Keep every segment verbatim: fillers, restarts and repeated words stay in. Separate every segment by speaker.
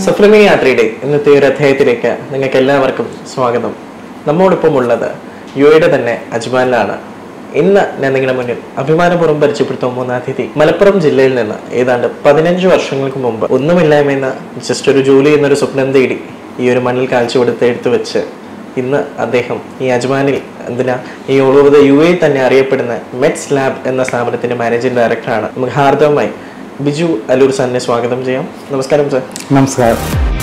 Speaker 1: Safalamee Yathra ഇന്നത്തെ ഒരു അധ്യായത്തിലേക്ക് നിങ്ങൾക്ക് എല്ലാവർക്കും സ്വാഗതം. നമ്മോടൊപ്പം ഉള്ളത് യുഎയുടെ തന്നെ അജ്മാനിലാണ്. ഇന്ന് ഞാൻ നിങ്ങളുടെ മുന്നിൽ അഭിമാനപൂർവ്വം പരിചയപ്പെടുത്താൻ പോകുന്ന അതിഥി മലപ്പുറം ജില്ലയിൽ നിന്ന് ഏതാണ്ട് പതിനഞ്ച് വർഷങ്ങൾക്ക് മുമ്പ് ഒന്നുമില്ലായ്മയെന്ന് ജസ്റ്റ് ഒരു ജോലി എന്നൊരു സ്വപ്നം തേടി ഈ ഒരു മണ്ണിൽ കാഴ്ച കൊടുത്ത് എടുത്തു വെച്ച് ഇന്ന് അദ്ദേഹം ഈ അജ്മാനിൽ എന്തിനാ ഈ all over the U A തന്നെ അറിയപ്പെടുന്ന മെറ്റ്സ് ലാബ് എന്ന സ്ഥാപനത്തിന്റെ മാനേജിംഗ് ഡയറക്ടറാണ്. നമുക്ക് ഹാർദവമായി Biju Aloor സാറിനെ സ്വാഗതം ചെയ്യാം. നമസ്കാരം സർ.
Speaker 2: നമസ്കാരം.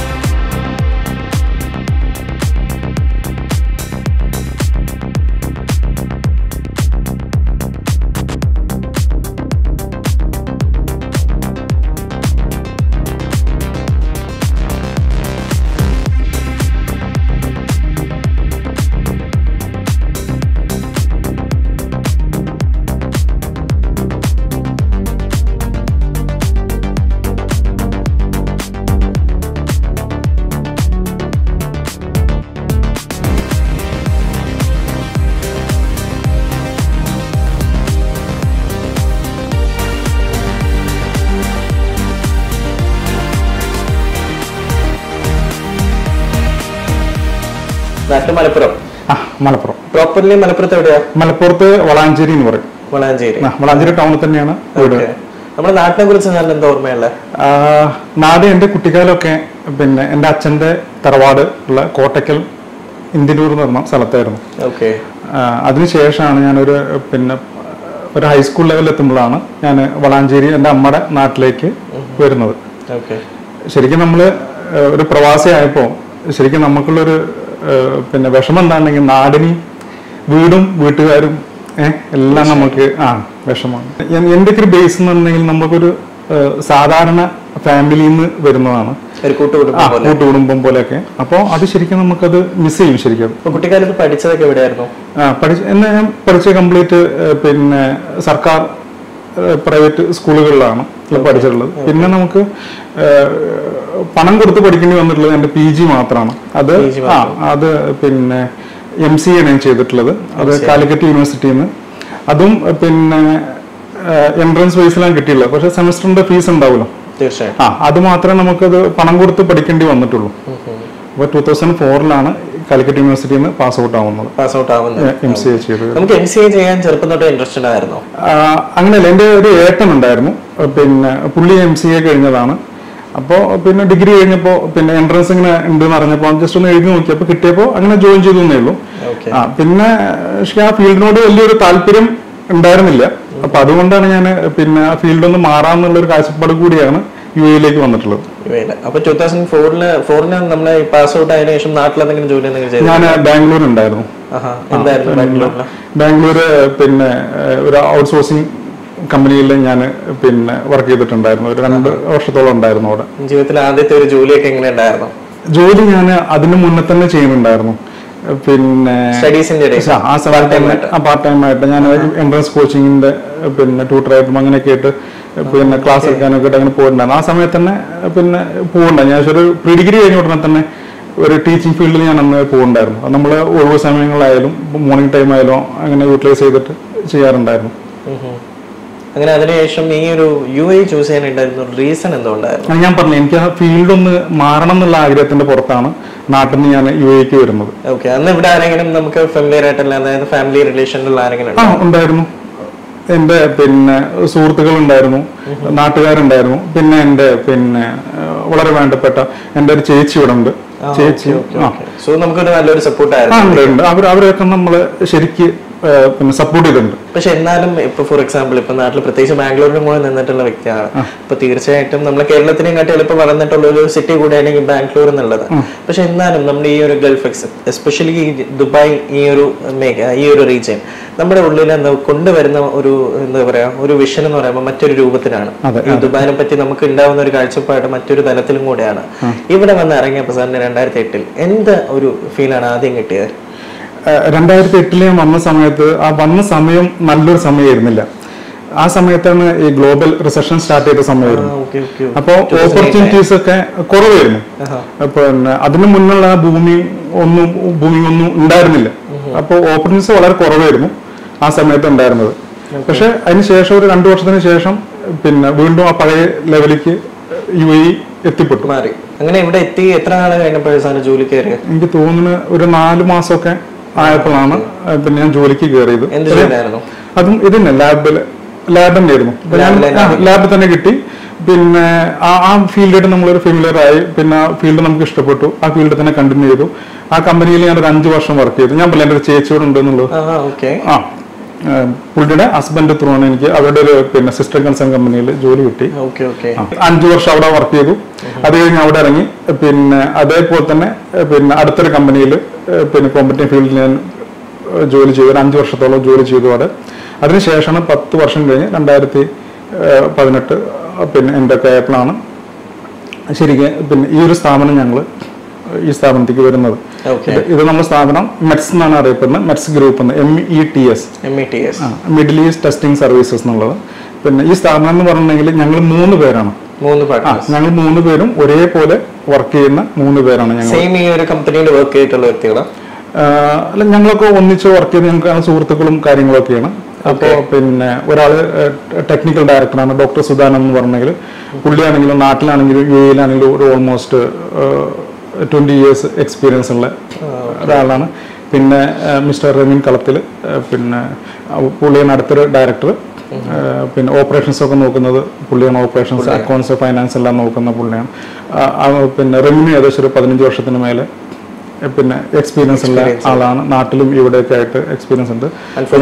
Speaker 1: മലപ്പുറം
Speaker 2: മലപ്പുറം
Speaker 1: പ്രോപ്പർലി മലപ്പുറത്ത് എവിടെയാ?
Speaker 2: മലപ്പുറത്ത് വളാഞ്ചേരി എന്ന് പറയും.
Speaker 1: വളാഞ്ചേരി
Speaker 2: വളാഞ്ചേരി ടൗണിൽ തന്നെയാണ് വീട്.
Speaker 1: നമ്മുടെ നാട്ടിനെ കുറിച്ച് നല്ല എന്താ ഓർമ്മയുള്ള?
Speaker 2: നാട് എന്റെ കുട്ടിക്കാലമൊക്കെ പിന്നെ എന്റെ അച്ഛന്റെ തറവാട് ഉള്ള കോട്ടക്കൽ ഇന്ത്യനൂർ എന്ന് പറഞ്ഞ സ്ഥലത്തായിരുന്നു.
Speaker 1: ഓക്കെ.
Speaker 2: അതിനുശേഷമാണ് ഞാനൊരു പിന്നെ ഒരു ഹൈസ്കൂൾ ലെവലിൽ എത്തുമ്പോഴാണ് ഞാൻ വളാഞ്ചേരി എന്റെ അമ്മയുടെ നാട്ടിലേക്ക് വരുന്നത്. ശരിക്കും നമ്മള് ഒരു പ്രവാസിയായപ്പോ ശരിക്കും നമുക്കുള്ളൊരു പിന്നെ വിഷമം എന്താണെങ്കിൽ നാടിന് വീടും വീട്ടുകാരും ഏഹ് എല്ലാം നമുക്ക് ആ വിഷമമാണ്. എൻ്റെ ഒരു ബേസ് എന്ന് പറഞ്ഞെങ്കിൽ നമുക്കൊരു സാധാരണ ഫാമിലിയിൽ നിന്ന് വരുന്നതാണ്, കൂട്ടുകുടുംബം പോലെയൊക്കെ. അപ്പോൾ അത് ശരിക്കും നമുക്കത് മിസ് ചെയ്യും. ശരിക്കും
Speaker 1: കുട്ടിക്കാലത്ത് പഠിച്ചതൊക്കെ എവിടെയായിരുന്നു?
Speaker 2: ആ പഠിച്ച എന്നാ ഞാൻ പഠിച്ച കംപ്ലീറ്റ് പിന്നെ സർക്കാർ പ്രൈവറ്റ് സ്കൂളുകളിലാണ് പഠിച്ചിട്ടുള്ളത്. പിന്നെ നമുക്ക് പണം കൊടുത്ത് പഠിക്കേണ്ടി വന്നിട്ടുള്ളത് എൻ്റെ പി ജി മാത്രമാണ്. അത് ആ അത് പിന്നെ എം സി ആണ് ഞാൻ ചെയ്തിട്ടുള്ളത്. അത് കാലിക്കറ്റ് യൂണിവേഴ്സിറ്റിയിൽ നിന്ന്. അതും പിന്നെ എൻട്രൻസ് വൈസിലാണ് കിട്ടിയുള്ളത്. പക്ഷെ സെമസ്റ്ററിന്റെ ഫീസ് ഉണ്ടാവുമല്ലോ, ആ അത് മാത്രമേ നമുക്കത് പണം കൊടുത്ത് പഠിക്കേണ്ടി വന്നിട്ടുള്ളൂ. അപ്പൊ ടൂ തൗസൻഡ് ഫോറിലാണ് കാലിക്കറ്റ് യൂണിവേഴ്സിറ്റിയിൽ നിന്ന് പാസ് ഔട്ട് ആവുന്നത്.
Speaker 1: പാസ് ഔട്ട് ആവുന്നത്
Speaker 2: എം സി എ ചെയ്തത്.
Speaker 1: നമുക്ക് എം സി എ ചെയ്യാൻ ചെറുപ്പം തൊട്ട് ഇൻട്രസ്റ്റഡ് ആയിരുന്നു?
Speaker 2: അങ്ങനെയല്ല, എൻ്റെ ഒരു ഏട്ടൻ ഉണ്ടായിരുന്നു. പിന്നെ പുള്ളി എം സി എ കഴിഞ്ഞതാണ്. അപ്പോൾ പിന്നെ ഡിഗ്രി കഴിഞ്ഞപ്പോൾ പിന്നെ എൻട്രൻസ് ഇങ്ങനെ ഉണ്ടെന്ന് അറിഞ്ഞപ്പോൾ ജസ്റ്റ് ഒന്ന് എഴുതി നോക്കിയപ്പോൾ കിട്ടിയപ്പോൾ അങ്ങനെ ജോയിൻ ചെയ്തു എന്നേ ഉള്ളൂ. ആ പിന്നെ പക്ഷെ ആ ഫീൽഡിനോട് വലിയൊരു താല്പര്യം ഉണ്ടായിരുന്നില്ല. അപ്പൊ അതുകൊണ്ടാണ് ഞാൻ പിന്നെ ആ ഫീൽഡ് ഒന്ന് മാറാന്നുള്ള ഒരു കാഴ്ചപ്പാട് കൂടിയാണ് യു എയിലേക്ക് വന്നിട്ടുള്ളത്. ഞാൻ ബാംഗ്ലൂർ ഉണ്ടായിരുന്നു. ബാംഗ്ലൂര് പിന്നെ ഒരു ഔട്ട്സോഴ്സിംഗ് കമ്പനിയിൽ ഞാൻ പിന്നെ വർക്ക് ചെയ്തിട്ടുണ്ടായിരുന്നു. ഒരു രണ്ട് വർഷത്തോളം ഉണ്ടായിരുന്നു അവിടെ.
Speaker 1: ജീവിതത്തിൽ ആദ്യത്തെ ഒരു ജോലിയൊക്കെ എങ്ങനെ ഉണ്ടായിരുന്നു?
Speaker 2: ജോലി ഞാൻ അതിന് മുന്നേ തന്നെ ചെയ്യുന്നുണ്ടായിരുന്നു. പിന്നെ ആ പാർട്ട് ടൈം ആയിട്ട് ഞാൻ എൻട്രൻസ് കോച്ചിങ്ങിന്റെ പിന്നെ ട്യൂട്ടറായിട്ടും അങ്ങനെയൊക്കെ ആയിട്ട് പിന്നെ ക്ലാസ് എടുക്കാനൊക്കെ ആയിട്ട് അങ്ങനെ പോയിട്ടുണ്ടായിരുന്നു. ആ സമയത്ത് തന്നെ പിന്നെ പോകണ്ടായിരുന്നു. ഞാൻ ഒരു പ്രീ ഡിഗ്രി കഴിഞ്ഞ ഉടനെ തന്നെ ഒരു ടീച്ചിങ് ഫീൽഡിൽ ഞാൻ അന്ന് പോകുന്നുണ്ടായിരുന്നു. അത് നമ്മൾ ഒഴിവ് സമയങ്ങളായാലും മോർണിംഗ് ടൈം ആയാലും അങ്ങനെ യൂട്ടിലൈസ് ചെയ്തിട്ട് ചെയ്യാറുണ്ടായിരുന്നു.
Speaker 1: അങ്ങനെ അതിനുശേഷം ഈ ഒരു യു എ ചൂസ് ചെയ്യാനുണ്ടായിരുന്ന റീസൺ എന്തുകൊണ്ടായിരുന്നു?
Speaker 2: ഞാൻ പറഞ്ഞു, എനിക്ക് ആ ഫീൽഡ് ഒന്ന് മാറണം എന്നുള്ള ആഗ്രഹത്തിന്റെ പുറത്താണ് നാട്ടിൽ നിന്ന് ഞാൻ യു എക്ക് വരുന്നത്.
Speaker 1: ഓക്കെ. അന്ന് ഇവിടെ ആരെങ്കിലും നമുക്ക് ഫാമിലിയർ ആയിട്ടല്ല, അതായത് ഫാമിലി റിലേഷനിലുള്ള ആരെങ്കിലും?
Speaker 2: ആ ഉണ്ടായിരുന്നു. എന്റെ പിന്നെ സുഹൃത്തുക്കൾ ഉണ്ടായിരുന്നു, നാട്ടുകാരുണ്ടായിരുന്നു. പിന്നെ എന്റെ പിന്നെ വളരെ വേണ്ടപ്പെട്ട എന്റെ ഒരു ചേച്ചി ഇവിടെ ഉണ്ട്. ചേച്ചി
Speaker 1: നമുക്കൊരു നല്ലൊരു സപ്പോർട്ട്
Speaker 2: അവർ അവരൊക്കെ നമ്മള് ശരിക്ക് പിന്നെ സപ്പോർട്ട് ചെയ്തിട്ടുണ്ട്.
Speaker 1: പക്ഷെ എന്നാലും ഇപ്പൊ ഫോർ എക്സാമ്പിൾ ഇപ്പൊ നാട്ടിൽ പ്രത്യേകിച്ച് ബാംഗ്ലൂരിന് മുകളിൽ നിന്നിട്ടുള്ള വ്യക്തിയാണ്. ഇപ്പൊ തീർച്ചയായിട്ടും നമ്മളെ കേരളത്തിനെയും കാട്ടി എളുപ്പം വളർന്നിട്ടുള്ള ഒരു സിറ്റി കൂടെയാണ് ഈ ബാംഗ്ലൂർ എന്നുള്ളത്. പക്ഷെ എന്നാലും നമ്മുടെ ഈ ഒരു ഗൾഫ് എസ്പെഷ്യലി ഈ ദുബായ് ഈ ഒരു മേഖല ഈ ഒരു റീജിയൻ നമ്മുടെ ഉള്ളിൽ എന്താ കൊണ്ടുവരുന്ന ഒരു എന്താ പറയാ ഒരു വിഷൻ എന്ന് പറയുമ്പോൾ മറ്റൊരു രൂപത്തിലാണ്. ഈ ദുബായിനെ പറ്റി നമുക്ക് ഉണ്ടാവുന്ന ഒരു കാഴ്ചപ്പാട് മറ്റൊരു തലത്തിലും കൂടെയാണ്. ഇവിടെ വന്ന് ഇറങ്ങിയപ്പോൾ സാറിന് രണ്ടായിരത്തി എട്ടിൽ എന്ത് ഒരു ഫീലാണ് ആദ്യം കിട്ടിയത്?
Speaker 2: രണ്ടായിരത്തി എട്ടില് ഞാൻ വന്ന സമയത്ത് ആ വന്ന സമയം നല്ലൊരു സമയമായിരുന്നില്ല. ആ സമയത്താണ് ഈ ഗ്ലോബൽ റിസഷൻ സ്റ്റാർട്ട് ചെയ്ത സമയമായിരുന്നു. അപ്പോൾ ഓപ്പർച്യൂണിറ്റീസ് ഒക്കെ കുറവായിരുന്നു. പിന്നെ അതിന് മുന്നുള്ള ഭൂമി ഒന്നും ഭൂമി ഒന്നും ഉണ്ടായിരുന്നില്ല. അപ്പോൾ ഓപ്പർച്യൂണിറ്റീസ് വളരെ കുറവായിരുന്നു ആ സമയത്ത് ഉണ്ടായിരുന്നത്. പക്ഷെ അതിനുശേഷം ഒരു രണ്ടു വർഷത്തിന് ശേഷം പിന്നെ വീണ്ടും ആ പഴയ ലെവലിലേക്ക് യു എ എത്തിപ്പെട്ടു.
Speaker 1: അങ്ങനെ ഇവിടെ എത്തി എത്ര നാളെ കഴിഞ്ഞപ്പോഴാണ് ജോലി കയറിയത്?
Speaker 2: എനിക്ക് തോന്നുന്നു ഒരു നാല് മാസമൊക്കെ ആയപ്പോഴാണ് പിന്നെ ഞാൻ ജോലിക്ക് കയറിയത്.
Speaker 1: എന്ത് ജോലിയായിരുന്നു?
Speaker 2: അതും ഇതന്നെ ലാബില് ലാബ് തന്നെ ആയിരുന്നു. ലാബിൽ തന്നെ കിട്ടി. പിന്നെ ആ ആ ഫീൽഡിൽ നമ്മളൊരു ഫെമിലിയർ ആയി. പിന്നെ ആ ഫീൽഡ് നമുക്ക് ഇഷ്ടപ്പെട്ടു. ആ ഫീൽഡിൽ തന്നെ കണ്ടിന്യൂ ചെയ്തു. ആ കമ്പനിയിൽ ഞാൻ ഒരു അഞ്ചു വർഷം വർക്ക് ചെയ്തു. ഞാൻ പറഞ്ഞ എൻ്റെ ഒരു ചേച്ചിയോട് ഉണ്ടെന്നുള്ളത്. ആ പുള്ളിയുടെ ഹസ്ബൻഡ് ത്രൂ ആണ് എനിക്ക് അവരുടെ ഒരു പിന്നെ സിസ്റ്റർ കൺസേൺ കമ്പനിയിൽ ജോലി കിട്ടി. അഞ്ചു വർഷം അവിടെ വർക്ക് ചെയ്തു. അത് കഴിഞ്ഞ് അവിടെ ഇറങ്ങി. പിന്നെ അതേപോലെ തന്നെ പിന്നെ അടുത്തൊരു കമ്പനിയിൽ പിന്നെ കോമ്പറ്റീവ് ഫീൽഡിൽ ഞാൻ ജോലി ചെയ്തു. ഒരു അഞ്ചു വർഷത്തോളം ജോലി ചെയ്തു അവിടെ. അതിനുശേഷമാണ് പത്ത് വർഷം കഴിഞ്ഞ് രണ്ടായിരത്തി പതിനെട്ട് പിന്നെ എൻ്റെ ഒക്കെ ആയപ്പോഴാണ് ശരിക്കും പിന്നെ ഈ ഒരു സ്ഥാപനം ഞങ്ങൾ ഈ സ്ഥാപനത്തേക്ക് വരുന്നത്. ഇത് നമ്മുടെ സ്ഥാപനം മെറ്റ്സ് എന്നാണ് അറിയപ്പെടുന്നത്. മെറ്റ്സ് ഗ്രൂപ്പ് എന്ന് M E T S middle east testing services എന്നുള്ളത്. പിന്നെ ഈ സ്ഥാപനം എന്ന് പറഞ്ഞിട്ടുണ്ടെങ്കിൽ ഞങ്ങൾ മൂന്ന് പേരാണ്. ഞങ്ങൾ മൂന്ന് പേരും ഒരേപോലെ വർക്ക് ചെയ്യുന്ന മൂന്ന് പേരാണ്.
Speaker 1: ഞങ്ങൾ വർക്ക് ചെയ്തിട്ടുള്ള വ്യക്തികളാണ്.
Speaker 2: അല്ല, ഞങ്ങളൊക്കെ ഒന്നിച്ച് വർക്ക് ചെയ്ത് ഞങ്ങൾക്ക് സുഹൃത്തുക്കളും കാര്യങ്ങളൊക്കെയാണ്. അപ്പോൾ പിന്നെ ഒരാള് ടെക്നിക്കൽ ഡയറക്ടറാണ്, ഡോക്ടർ സുധാനൻ എന്ന് പറഞ്ഞെങ്കിൽ. പുള്ളിയാണെങ്കിലും നാട്ടിലാണെങ്കിലും യു എയിലാണെങ്കിലും ഒരു ഓൾമോസ്റ്റ് ട്വന്റി ഇയേഴ്സ് എക്സ്പീരിയൻസ് ഉള്ള ഒരാളാണ്. പിന്നെ മിസ്റ്റർ റമീൻ കളത്തിൽ, പിന്നെ പുള്ളിയാണ് അടുത്തൊരു ഡയറക്ടർ. പിന്നെ ഓപ്പറേഷൻസ് ഒക്കെ നോക്കുന്നത് പുള്ളിയാണ്. ഓപ്പറേഷൻസ്, അക്കൗണ്ട്സ്, ഫൈനാൻസ് എല്ലാം നോക്കുന്ന പുള്ളിയാണ്. പിന്നെ റമീന് ഏകദേശം ഒരു പതിനഞ്ച് വർഷത്തിന് മേലെ പിന്നെ എക്സ്പീരിയൻസ് ഉള്ള ആളാണ്. നാട്ടിലും ഇവിടെയൊക്കെ ആയിട്ട് എക്സ്പീരിയൻസ് ഉണ്ട്.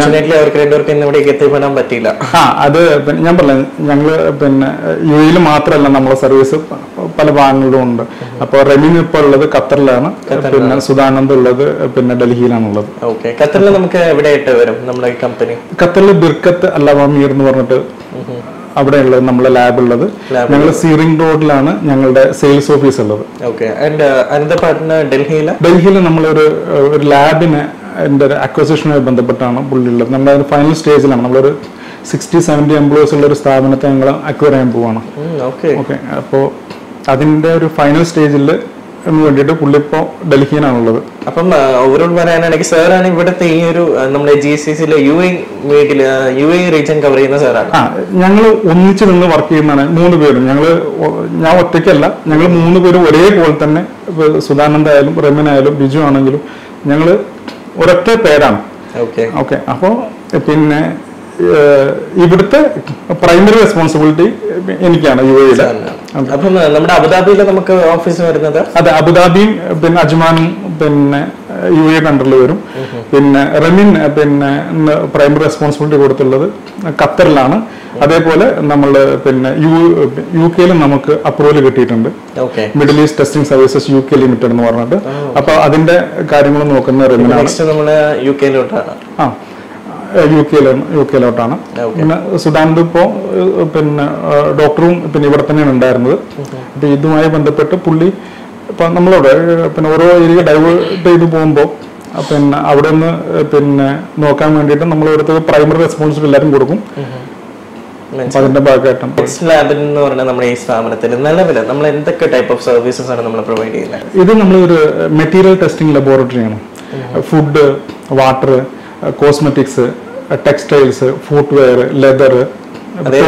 Speaker 2: ആ അത് ഞാൻ പറഞ്ഞ ഞങ്ങള് പിന്നെ യു എയിൽ മാത്രമല്ല നമ്മളെ സർവീസ് പല ഭാഗങ്ങളിലും ഉണ്ട്. അപ്പൊ റമീൻ ഇപ്പൊ ഉള്ളത് ഖത്തറിലാണ്. പിന്നെ സുധാനന്ദ് ഉള്ളത് പിന്നെ ഡൽഹിയിലാണുള്ളത്.
Speaker 1: ഖത്തറിൽ നമുക്ക് എവിടെയായിട്ട് വരും നമ്മുടെ കമ്പനി?
Speaker 2: ഖത്തറിൽ ബിർക്കത്ത് അല്ലവാമീർ എന്ന് പറഞ്ഞിട്ട് അവിടെ ഉള്ളത് നമ്മളെ ലാബ് ഉള്ളത്. ഞങ്ങൾ സീറിംഗ് റോഡിലാണ് ഞങ്ങളുടെ സെയിൽസ് ഓഫീസ് ഉള്ളത്. ഡൽഹിയിൽ നമ്മളൊരു ഒരു ലാബിന് എൻ്റെ ഒരു അക്വസിഷനുമായി ബന്ധപ്പെട്ടാണ് പുള്ളി ഉള്ളത്. നമ്മുടെ ഫൈനൽ സ്റ്റേജിലാണ്. നമ്മളൊരു സിക്സ്റ്റി സെവൻറ്റി എംപ്ലോയീസ് ഉള്ള ഒരു സ്ഥാപനത്തെ ഞങ്ങൾ അക്വയർ ചെയ്യാൻ പോവാണ്. ഓക്കെ, അപ്പോൾ അതിൻ്റെ ഒരു ഫൈനൽ സ്റ്റേജിൽ വേണ്ടിയിട്ട് പുള്ളി ഇപ്പോൾ ഡൽഹിയിലാണുള്ളത്.
Speaker 1: അപ്പം ഓവറോൾ പറയാനാണെങ്കിൽ സാറാണ് ഇവിടുത്തെ ഈ ഒരു നമ്മുടെ ജി സി സിയിലെ U A media U A region cover ചെയ്യുന്ന സാറാണ്.
Speaker 2: ആ ഞങ്ങൾ ഒന്നിച്ച് നിന്ന് വർക്ക് ചെയ്യുന്നതാണ് മൂന്ന് പേരും. ഞങ്ങൾ ഞാൻ ഒറ്റയ്ക്കല്ല, ഞങ്ങൾ മൂന്ന് പേരും ഒരേപോലെ തന്നെ. സുധാനന്ദ് ആയാലും റമീൻ ആയാലും ബിജു ആണെങ്കിലും ഞങ്ങൾ ഒരൊറ്റ പേരാണ്.
Speaker 1: ഓക്കെ
Speaker 2: ഓക്കെ അപ്പോൾ പിന്നെ ഇവിടുത്തെ പ്രൈമറി റെസ്പോൺസിബിലിറ്റി എനിക്കാണ് യു എയിൽ.
Speaker 1: അപ്പം നമ്മുടെ അബുദാബിയിൽ നമുക്ക് ഓഫീസ് വരുന്നത്?
Speaker 2: അതെ, അബുദാബിയും പിന്നെ അജ്മാനും പിന്നെ യു എയുടെ അണ്ടറിൽ വരും. പിന്നെ റമീൻ പിന്നെ പ്രൈമറി റെസ്പോൺസിബിലിറ്റി കൊടുത്തുള്ളത് ഖത്തറിലാണ്. അതേപോലെ നമ്മൾ പിന്നെ യു യു കെയിലും നമുക്ക് അപ്രൂവൽ കിട്ടിയിട്ടുണ്ട്. Middle east testing services U K limited എന്ന് പറഞ്ഞിട്ട്. അപ്പൊ അതിന്റെ കാര്യങ്ങൾ നോക്കുന്ന റമീനാണ്.
Speaker 1: യു കെയിലോട്ടാണ്.
Speaker 2: ആ യു കെയിലാണ് യു കെയിലോട്ടാണ്. പിന്നെ സുധാനന്ദ് ഇപ്പോ പിന്നെ ഡോക്ടറും പിന്നെ ഇവിടെ തന്നെയാണ് ഉണ്ടായിരുന്നത്. അപ്പൊ ഇതുമായി ബന്ധപ്പെട്ട് പുള്ളി ഇപ്പൊ നമ്മളോട് പിന്നെ ഓരോ ഏരിയ ഡൈവേർട്ട് ചെയ്ത് പോകുമ്പോൾ പിന്നെ അവിടെ നിന്ന് പിന്നെ നോക്കാൻ വേണ്ടിയിട്ട് നമ്മൾ ഇവിടുത്തെ പ്രൈമറി റെസ്പോൺസിബിലിറ്റി എല്ലാവരും കൊടുക്കും. അതിന്റെ ഭാഗമായിട്ടാണ്
Speaker 1: നമ്മുടെ ഈ സ്ഥാപനത്തിൽ നിലവിൽ നമ്മൾ എന്തൊക്കെ ടൈപ്പ് ഓഫ് സർവീസസ് ആണ് നമ്മൾ പ്രൊവൈഡ് ചെയ്യുന്നത്?
Speaker 2: ഇത് നമ്മളൊരു മെറ്റീരിയൽ ടെസ്റ്റിംഗ് ലബോറട്ടറിയാണ്. Food, water, cosmetics, textiles, footwear, leather, അതെ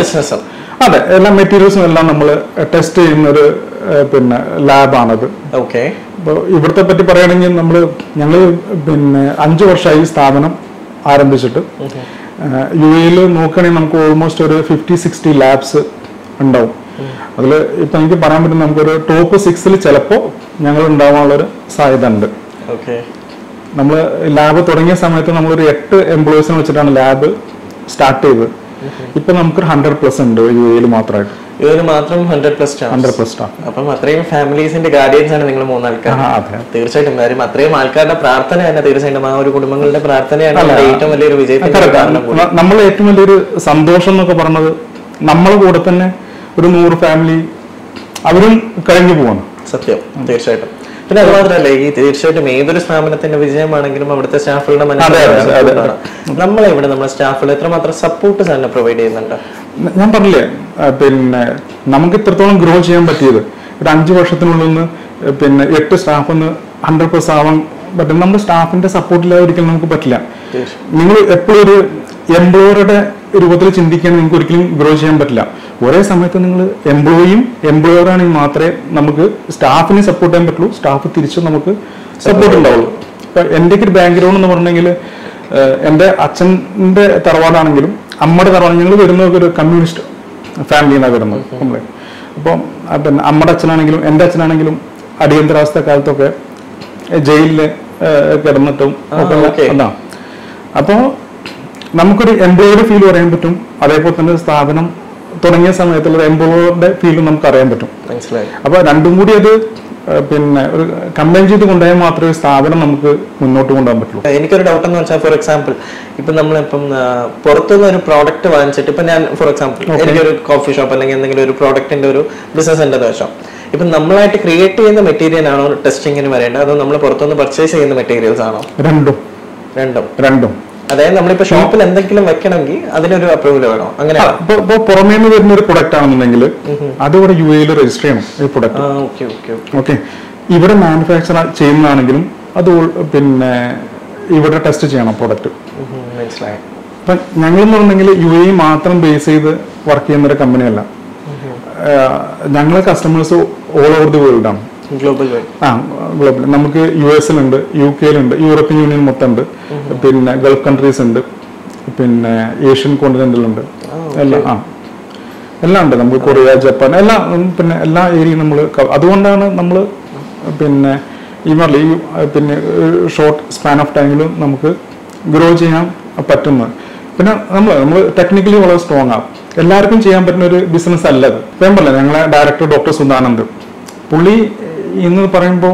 Speaker 2: എല്ലാ മെറ്റീരിയൽസും എല്ലാം നമ്മൾ ടെസ്റ്റ് ചെയ്യുന്ന ഒരു പിന്നെ ലാബാണത്.
Speaker 1: ഓക്കെ,
Speaker 2: അപ്പോൾ ഇവിടുത്തെ പറ്റി പറയുകയാണെങ്കിൽ നമ്മൾ ഞങ്ങൾ പിന്നെ അഞ്ചു വർഷമായി സ്ഥാപനം ആരംഭിച്ചിട്ട്. യു എയിൽ നോക്കുകയാണെങ്കിൽ നമുക്ക് ഓൾമോസ്റ്റ് ഒരു ഫിഫ്റ്റി സിക്സ്റ്റി ലാബ്സ് ഉണ്ടാവും. അതിൽ ഇപ്പൊ എനിക്ക് പറയാൻ പറ്റും നമുക്കൊരു ടോപ്പ് സിക്സിൽ ചിലപ്പോൾ ഞങ്ങൾ ഉണ്ടാവാനുള്ളൊരു സാധ്യത ഉണ്ട്.
Speaker 1: ഓക്കെ,
Speaker 2: നമ്മൾ ലാബ് തുടങ്ങിയ സമയത്ത് നമ്മളൊരു എട്ട് എംപ്ലോയീസിനെ വെച്ചിട്ടാണ് ലാബ് സ്റ്റാർട്ട് ചെയ്തത്. ഇപ്പൊ നമുക്കൊരു ഹൺഡ്രഡ് പ്ലസ് ഉണ്ട് യു എയിൽ മാത്രമായിട്ട്.
Speaker 1: യു എയിൽ മാത്രം hundred plus
Speaker 2: hundred plus staff.
Speaker 1: അപ്പം അത്രയും ഫാമിലീസിന്റെ ഗാർഡിയൻസ് ആണ് നിങ്ങൾ മൂന്നാൾക്കാർ. തീർച്ചയായിട്ടും കാര്യം അത്രയും ആൾക്കാരുടെ പ്രാർത്ഥനയാണ്. തീർച്ചയായിട്ടും ആ ഒരു കുടുംബങ്ങളുടെ പ്രാർത്ഥനയാണ് ഏറ്റവും വലിയൊരു വിജയത്തിന് കാരണം.
Speaker 2: നമ്മൾ ഏറ്റവും വലിയൊരു സന്തോഷം എന്നൊക്കെ പറഞ്ഞത് നമ്മളെ കൂടെ തന്നെ ഒരു നൂറ് ഫാമിലി അവരും കഴിഞ്ഞു പോവാണ്.
Speaker 1: സത്യം, തീർച്ചയായിട്ടും. പിന്നെ അത് മാത്രമല്ല, ഈ തീർച്ചയായിട്ടും ഏതൊരു സ്ഥാപനത്തിന്റെ വിജയമാണെങ്കിലും അവിടുത്തെ സ്റ്റാഫുകളുടെ മനസ്സിലാണ്. നമ്മളിവിടെ നമ്മുടെ സ്റ്റാഫുകൾ എത്രമാത്രം സപ്പോർട്ട് തന്നെ പ്രൊവൈഡ് ചെയ്യുന്നുണ്ട്?
Speaker 2: ഞാൻ പറഞ്ഞില്ലേ പിന്നെ നമുക്ക് ഇത്രത്തോളം ഗ്രോ ചെയ്യാൻ പറ്റിയത് ഒരു അഞ്ചു വർഷത്തിനുള്ളിൽ നിന്ന് പിന്നെ എട്ട് സ്റ്റാഫ് ഒന്ന് ഹൺഡ്രഡ് പ്ലസ് ആവാൻ പറ്റും. നമ്മുടെ സ്റ്റാഫിന്റെ സപ്പോർട്ടില്ലാതെ ഒരിക്കലും നമുക്ക് പറ്റില്ല. നിങ്ങൾ എപ്പോഴും ഒരു എംപ്ലോയറുടെ രൂപത്തിൽ ചിന്തിക്കാൻ നിങ്ങൾക്ക് ഒരിക്കലും ഗ്രോ ചെയ്യാൻ പറ്റില്ല. ഒരേ സമയത്ത് നിങ്ങൾ എംപ്ലോയിയും എംപ്ലോയർ ആണെങ്കിൽ മാത്രമേ നമുക്ക് സ്റ്റാഫിനെ സപ്പോർട്ട് ചെയ്യാൻ പറ്റുള്ളൂ, സ്റ്റാഫ് തിരിച്ചും നമുക്ക് സപ്പോർട്ട് ഉണ്ടാവുള്ളൂ. ഇപ്പൊ എൻ്റെ ഒരു ബാക്ക്ഗ്രൗണ്ട് എന്ന് പറഞ്ഞെങ്കിൽ എൻ്റെ അച്ഛൻ്റെ തറവാടാണെങ്കിലും അമ്മയുടെ തറവാട് ഞങ്ങൾ വരുന്നത് ഒരു കമ്മ്യൂണിസ്റ്റ് ഫാമിലിയിൽ നിന്നാണ് വരുന്നത് നമ്മളെ. അപ്പം പിന്നെ അമ്മയുടെ അച്ഛനാണെങ്കിലും എൻ്റെ അച്ഛനാണെങ്കിലും അടിയന്തരാവസ്ഥ കാലത്തൊക്കെ ജയിലിൽ കിടന്നിട്ടും ഒക്കെ അതാ. അപ്പോൾ നമുക്കൊരു എംപ്ലോയറുടെ ഫീൽ പറയാൻ പറ്റും, അതേപോലെ തന്നെ സ്ഥാപനം തുടങ്ങിയ സമയത്തുള്ള എംപ്ലോയറുടെ ഫീലും നമുക്ക് അറിയാൻ പറ്റും.
Speaker 1: മനസ്സിലായി.
Speaker 2: അപ്പൊ രണ്ടും കൂടി അത് പിന്നെ ഒരു കമ്പൈൻ ചെയ്ത് കൊണ്ടുപോയാൽ മാത്രമേ സ്ഥാപനം നമുക്ക് മുന്നോട്ട് കൊണ്ടുപോകാൻ പറ്റുള്ളൂ.
Speaker 1: എനിക്കൊരു ഡൗട്ട് എന്ന് വെച്ചാൽ, ഫോർ എക്സാമ്പിൾ ഇപ്പൊ നമ്മളിപ്പം പുറത്തുനിന്ന് ഒരു പ്രോഡക്റ്റ് വാങ്ങിച്ചിട്ട്, ഇപ്പൊ ഞാൻ ഫോർ എക്സാമ്പിൾ എനിക്കൊരു കോഫി ഷോപ്പ് അല്ലെങ്കിൽ എന്തെങ്കിലും ഒരു പ്രോഡക്റ്റിന്റെ ഒരു ബിസിനസ് ഉണ്ടെന്ന് വെച്ചോ, ഇപ്പൊ നമ്മളായിട്ട് ക്രിയേറ്റ് ചെയ്യുന്ന മെറ്റീരിയൽ ആണോ ടെസ്റ്റിങ്ങിന് വരേണ്ടത്, അതോ നമ്മൾ പുറത്തുനിന്ന് പർച്ചേസ് ചെയ്യുന്ന മെറ്റീരിയൽസ് ആണോ?
Speaker 2: രണ്ടും
Speaker 1: രണ്ടും
Speaker 2: രണ്ടും
Speaker 1: അതായത് നമ്മളിപ്പോ ഷോപ്പിൽ എന്തെങ്കിലും വെക്കണമെങ്കിൽ അതിനൊരു അപ്രൂവൽ വേണോ? അങ്ങനെ
Speaker 2: ഇപ്പൊ പുറമേ നിന്ന് വരുന്ന ഒരു പ്രൊഡക്റ്റ് ആണെന്നുണ്ടെങ്കിൽ അതിവിടെ യു എയിൽ രജിസ്റ്റർ ചെയ്യണം ഈ പ്രൊഡക്റ്റ്. ഓക്കെ, ഇവിടെ മാനുഫാക്ചർ ചെയ്യുന്നതാണെങ്കിലും അത് പിന്നെ ഇവിടെ ടെസ്റ്റ് ചെയ്യണം പ്രൊഡക്റ്റ്.
Speaker 1: മനസ്സിലായി.
Speaker 2: അപ്പൊ ഞങ്ങളെന്ന് പറഞ്ഞെങ്കിൽ യു എ മാത്രം ബേസ് ചെയ്ത് വർക്ക് ചെയ്യുന്ന ഒരു കമ്പനിയല്ല, ഞങ്ങളെ customers all over the world ആണ്.
Speaker 1: ഗ്ലോബൽ
Speaker 2: ആ ഗ്ലോബൽ നമുക്ക് യു എസിലുണ്ട്, യു കെയിലുണ്ട്, യൂറോപ്യൻ യൂണിയൻ മൊത്തം ഉണ്ട്, പിന്നെ ഗൾഫ് കൺട്രീസ് ഉണ്ട്, പിന്നെ ഏഷ്യൻ കോണ്ടിനെന്റിലുണ്ട്, എല്ലാം ആ എല്ലാം ഉണ്ട്. നമുക്ക് കൊറിയ, ജപ്പാൻ എല്ലാം പിന്നെ എല്ലാ ഏരിയയും നമ്മൾ. അതുകൊണ്ടാണ് നമ്മൾ പിന്നെ ഈ പറഞ്ഞ ഈ പിന്നെ ഷോർട്ട് സ്പാൻ ഓഫ് ടൈമിൽ നമുക്ക് ഗ്രോ ചെയ്യാൻ പറ്റുന്നത്. പിന്നെ നമ്മൾ നമ്മൾ ടെക്നിക്കലി വളരെ സ്ട്രോങ് ആവും. എല്ലാവർക്കും ചെയ്യാൻ പറ്റുന്ന ഒരു ബിസിനസ് അല്ല അത്. ഞാൻ പറഞ്ഞില്ല, ഞങ്ങളെ ഡയറക്ടർ ഡോക്ടർ സുധാനന്ദ് പുള്ളി ഇന്ന് പറയുമ്പോൾ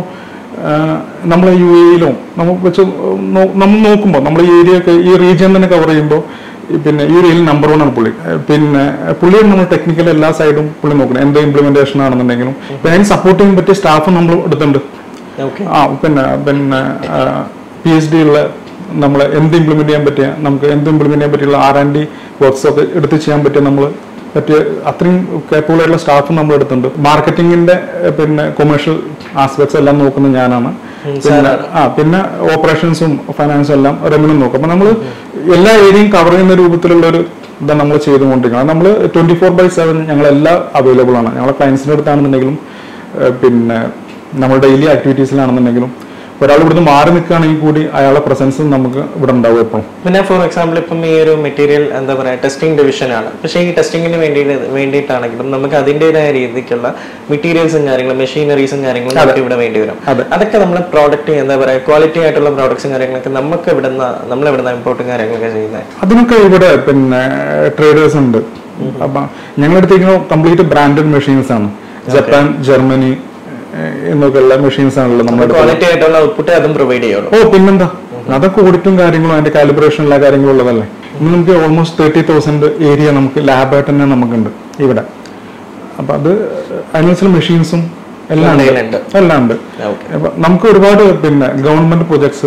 Speaker 2: നമ്മൾ യു എയിലും നമുക്ക് വെച്ച് നമ്മൾ നോക്കുമ്പോൾ നമ്മൾ ഈ ഏരിയ ഒക്കെ ഈ റീജിയൻ തന്നെ കവർ ചെയ്യുമ്പോൾ പിന്നെ ഈ ഏരിയയിൽ നമ്പർ വൺ ആണ് പുള്ളി. പിന്നെ പുള്ളിയും നമ്മൾ ടെക്നിക്കൽ എല്ലാ സൈഡും പുള്ളി നോക്കണം, എന്ത് ഇംപ്ലിമെന്റേഷൻ ആണെന്നുണ്ടെങ്കിലും. പിന്നെ അതിന് സപ്പോർട്ട് ചെയ്യാൻ പറ്റിയ സ്റ്റാഫ് നമ്മൾ എടുത്തിട്ടുണ്ട്. ആ പിന്നെ പിന്നെ പി എച്ച് ഡി ഉള്ള നമ്മളെ എന്ത് ഇംപ്ലിമെന്റ് ചെയ്യാൻ പറ്റിയ നമുക്ക് എന്ത് ഇംപ്ലിമെന്റ് ചെയ്യാൻ പറ്റിയുള്ള ആർ ആൻഡ് ഡി വർക്ക്സ് ഒക്കെ എടുത്ത് ചെയ്യാൻ പറ്റിയ നമ്മൾ പറ്റിയ അത്രയും കേപ്പബിൾ ആയിട്ടുള്ള സ്റ്റാഫ് നമ്മൾ എടുത്തിട്ടുണ്ട്. മാർക്കറ്റിംഗിന്റെ പിന്നെ കൊമേഴ്ഷ്യൽ ആസ്പെക്ട്സ് എല്ലാം നോക്കുന്നത് ഞാനാണ്. പിന്നെ ആ പിന്നെ ഓപ്പറേഷൻസും ഫൈനാൻസും എല്ലാം റെമിനും നോക്കും. അപ്പൊ നമ്മൾ എല്ലാ ഏരിയയും കവർ ചെയ്യുന്ന രൂപത്തിലുള്ള ഒരു ഇതാണ് നമ്മൾ ചെയ്തുകൊണ്ടിരിക്കുന്നത്. നമ്മൾ ട്വന്റി ഫോർ ബൈ സെവൻ ഞങ്ങളെല്ലാം അവൈലബിൾ ആണ്. ഞങ്ങളെ ക്ലയൻസിന്റെ അടുത്താണെന്നുണ്ടെങ്കിലും പിന്നെ നമ്മൾ ഡെയിലി ആക്ടിവിറ്റീസിലാണെന്നുണ്ടെങ്കിലും ഒരാൾ ഇവിടുന്ന് മാറി നിൽക്കുകയാണെങ്കിൽ കൂടി അയാളുടെ പ്രസൻസ് നമുക്ക് ഇവിടെ ഉണ്ടാവും എപ്പോഴും.
Speaker 1: പിന്നെ ഫോർ എക്സാമ്പിൾ ഇപ്പം ഈ ഒരു മെറ്റീരിയൽ എന്താ പറയുക ടെസ്റ്റിംഗ് ഡിവിഷനാണ്, പക്ഷേ ഈ ടെസ്റ്റിങ്ങിന് വേണ്ടി വേണ്ടിയിട്ടാണെങ്കിലും നമുക്ക് അതിൻ്റെതായ രീതിക്കുള്ള മെറ്റീരിയൽസും കാര്യങ്ങളും മെഷീനറീസും കാര്യങ്ങളും നമുക്ക് ഇവിടെ വേണ്ടി വരും. അതൊക്കെ നമ്മൾ പ്രോഡക്റ്റ് എന്താ പറയുക ക്വാളിറ്റി ആയിട്ടുള്ള പ്രോഡക്ട്സും കാര്യങ്ങളൊക്കെ നമുക്ക് ഇവിടെ നമ്മൾ ഇവിടെ നിന്ന് ഇമ്പോർട്ടും കാര്യങ്ങളൊക്കെ ചെയ്യുന്നത്.
Speaker 2: അതിനൊക്കെ ഇവിടെ പിന്നെ ട്രേഡേഴ്സ് ഉണ്ട്. അപ്പൊ ഞങ്ങളെടുത്തേക്കുന്ന കംപ്ലീറ്റ് ബ്രാൻഡഡ് മെഷീൻസ് ആണ്. ജപ്പാൻ, ജർമ്മനി എന്നൊക്കെയുള്ള മെഷീൻസ് ആണല്ലോ നമ്മൾ
Speaker 1: ക്വാളിറ്റി ആയിട്ടുള്ള ഔട്ട്പുട്ട് അതും പ്രൊവൈഡ് ചെയ്യണം.
Speaker 2: ഓ പിന്നെന്താ, അതൊക്കെ ഓഡിറ്റും കാര്യങ്ങളും അതിന്റെ കാലിബ്രേഷൻ എല്ലാ കാര്യങ്ങളും ഉള്ളതല്ലേ. ഇന്ന് നമുക്ക് ഓൾമോസ്റ്റ് തേർട്ടി തൗസൻഡ് ഏരിയ നമുക്ക് ലാബായിട്ട് തന്നെ നമുക്കുണ്ട് ഇവിടെ. അപ്പൊ അത് അതിനനുസരിച്ച് മെഷീൻസും എല്ലാം ഉണ്ട് എല്ലാം ഉണ്ട്. അപ്പൊ നമുക്ക് ഒരുപാട് പിന്നെ ഗവൺമെന്റ് പ്രൊജക്ട്സ്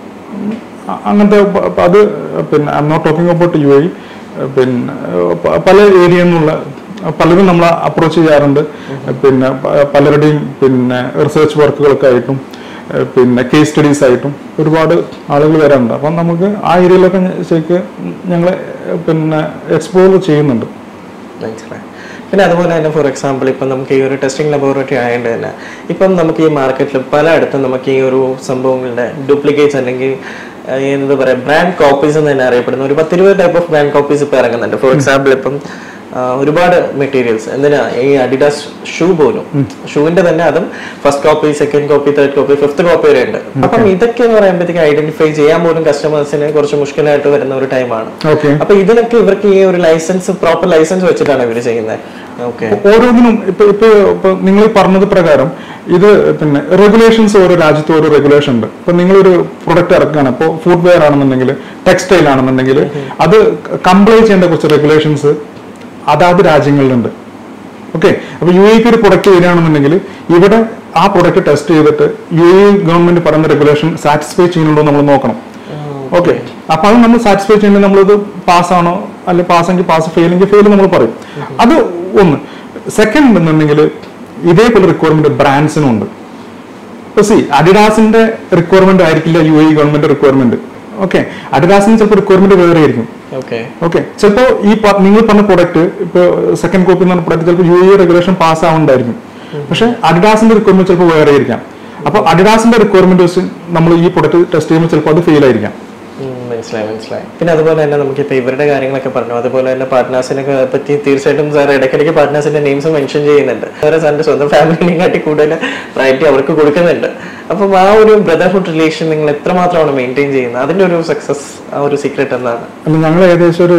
Speaker 2: അങ്ങനത്തെ അത് പിന്നെ I am not talking about you I പിന്നെ പല ഏരിയ എന്നുള്ള പലരും നമ്മൾ അപ്രോച്ച് ചെയ്യാറുണ്ട്. പിന്നെ പലരുടെയും പിന്നെ റിസർച്ച് വർക്കുകൾക്ക് ആയിട്ടും പിന്നെ കേസ് സ്റ്റഡീസ് ആയിട്ടും ഒരുപാട് ആളുകൾ വരാറുണ്ട്. അപ്പം നമുക്ക് ആ ഏരിയയിലൊക്കെ ശരിക്ക് ഞങ്ങൾ പിന്നെ എക്സ്പ്ലോർ ചെയ്യുന്നുണ്ട്.
Speaker 1: പിന്നെ അതുപോലെ തന്നെ ഫോർ എക്സാമ്പിൾ ഇപ്പം നമുക്ക് ഈ ഒരു ടെസ്റ്റിംഗ് ലബോറട്ടറി ആയതുകൊണ്ട് തന്നെ ഇപ്പം നമുക്ക് ഈ മാർക്കറ്റിൽ പലയിടത്തും നമുക്ക് ഈ ഒരു സംഭവങ്ങളുടെ ഡ്യൂപ്ലിക്കേറ്റ്സ് അല്ലെങ്കിൽ എന്താ പറയുക ബ്രാൻഡ് കോപ്പീസ് എന്ന് തന്നെ അറിയപ്പെടുന്ന ഒരു പത്തിരുപത് ടൈപ്പ് ഓഫ് ബ്രാൻഡ് കോപ്പീസ് ഇപ്പം ഇറങ്ങുന്നുണ്ട്. ഫോർ എക്സാമ്പിൾ ഇപ്പം ഒരുപാട് മെറ്റീരിയൽസ് എന്തിനാ ഈ അഡിഡാസ് ഷൂ പോലും ഷൂവിന്റെ തന്നെ അതും first copy, second copy, third copy, fifth copy വരെ ഉണ്ട്. അപ്പം ഇതൊക്കെ എന്ന് പറയുമ്പോഴത്തേക്ക് ഐഡന്റിഫൈ ചെയ്യാൻ പോലും കസ്റ്റമേഴ്സിന് കുറച്ച് മുഷ്കിലായിട്ട് വരുന്ന ഒരു ടൈമാണ്. അപ്പൊ ഇതിനൊക്കെ ഇവർക്ക് ഈ ഒരു ലൈസൻസ് പ്രോപ്പർ ലൈസൻസ് വെച്ചിട്ടാണ് ഇവർ ചെയ്യുന്നത്.
Speaker 2: ഓരോന്നിനും ഇപ്പൊ ഇപ്പൊ ഇപ്പൊ നിങ്ങൾ പറഞ്ഞത് പ്രകാരം ഇത് പിന്നെ റെഗുലേഷൻസ് ഓരോ രാജ്യത്ത് ഓരോ റെഗുലേഷൻ ഉണ്ട്. ഇപ്പൊ നിങ്ങളൊരു പ്രൊഡക്റ്റ് ഇറക്കുകയാണ്, ഇപ്പോൾ ഫുഡ് വെയർ ആണെന്നുണ്ടെങ്കിൽ ടെക്സ്റ്റൈൽ ആണെന്നുണ്ടെങ്കിൽ അത് കംപ്ലൈ ചെയ്യേണ്ട കുറച്ച് റെഗുലേഷൻസ് അതാത് രാജ്യങ്ങളിലുണ്ട്. ഓക്കെ, അപ്പൊ യു എക്ക് ഒരു പ്രൊഡക്റ്റ് വരികയാണെന്നുണ്ടെങ്കിൽ ഇവിടെ ആ പ്രൊഡക്റ്റ് ടെസ്റ്റ് ചെയ്തിട്ട് യു എ ഗവൺമെന്റ് പറയുന്ന റെഗുലേഷൻ സാറ്റിസ്ഫൈ ചെയ്യുന്നുണ്ടോ നമ്മൾ നോക്കണം. ഓക്കെ, അപ്പൊ അത് നമ്മൾ സാറ്റിസ്ഫൈ ചെയ്യുന്നത് നമ്മളിത് പാസ്സാണോ അല്ലെ പാസ്സെങ്കിൽ പാസ്, ഫെയിലെങ്കിൽ ഫെയിൽ നമ്മൾ പറയും. അത് ഒന്ന്. സെക്കൻഡ് എന്നുണ്ടെങ്കിൽ ഇതേപോലെ റിക്വയർമെന്റ് ബ്രാൻഡ്സിനും ഉണ്ട്. ഇപ്പൊ സി അഡിഡാസിന്റെ റിക്വയർമെന്റ് ആയിരിക്കില്ല U A government requirement. Okay, അഡിഡാസിന് ചിലപ്പോൾ റിക്വയർമെന്റ് വേറെ ആയിരിക്കും.
Speaker 1: ഓക്കെ
Speaker 2: ഓക്കെ ചിലപ്പോൾ ഈ നിങ്ങൾ പറഞ്ഞ പ്രൊഡക്റ്റ് ഇപ്പോൾ സെക്കൻഡ് കോപ്പി എന്ന് പറഞ്ഞ പ്രൊഡക്റ്റ് ചിലപ്പോൾ യു എ റെഗുലേഷൻ പാസ് ആവുന്നുണ്ടായിരിക്കും. പക്ഷെ അഡിഡാസിന്റെ റിക്വയർമെന്റ് ചിലപ്പോൾ വേറെ ആയിരിക്കാം. അപ്പൊ അഡിഡാസിന്റെ റിക്വയർമെന്റ് വെച്ച് നമ്മൾ ഈ പ്രൊഡക്റ്റ് ടെസ്റ്റ് ചെയ്യുമ്പോൾ ചിലപ്പോൾ അത് ഫെയിൽ ആയിരിക്കാം.
Speaker 1: മനസ്സിലായി മനസ്സിലായി പിന്നെ അതുപോലെ തന്നെ നമുക്കിപ്പോൾ ഇവരുടെ കാര്യങ്ങളൊക്കെ പറഞ്ഞു, അതുപോലെ തന്നെ പാർട്ട്നേഴ്സിനെ പറ്റി തീർച്ചയായിട്ടും സാർ ഇടയ്ക്കിടയ്ക്ക് പാർട്ട്നേഴ്സിന്റെ നെയിംസ് മെൻഷൻ ചെയ്യുന്നുണ്ട്. സാറ് സാറിന്റെ സ്വന്തം ഫാമിലിനെയും കാട്ടി കൂടുതൽ പ്രയോറിറ്റി അവർക്ക് കൊടുക്കുന്നുണ്ട്. അപ്പം ആ ഒരു ബ്രദർഹുഡ് റിലേഷൻ നിങ്ങൾ എത്രമാത്രമാണ് മെയിൻറ്റെയിൻ ചെയ്യുന്നത്? അതിന്റെ ഒരു സക്സസ് ആ ഒരു സീക്രട്ട് എന്താണ്?
Speaker 2: ഞങ്ങൾ ഏകദേശം ഒരു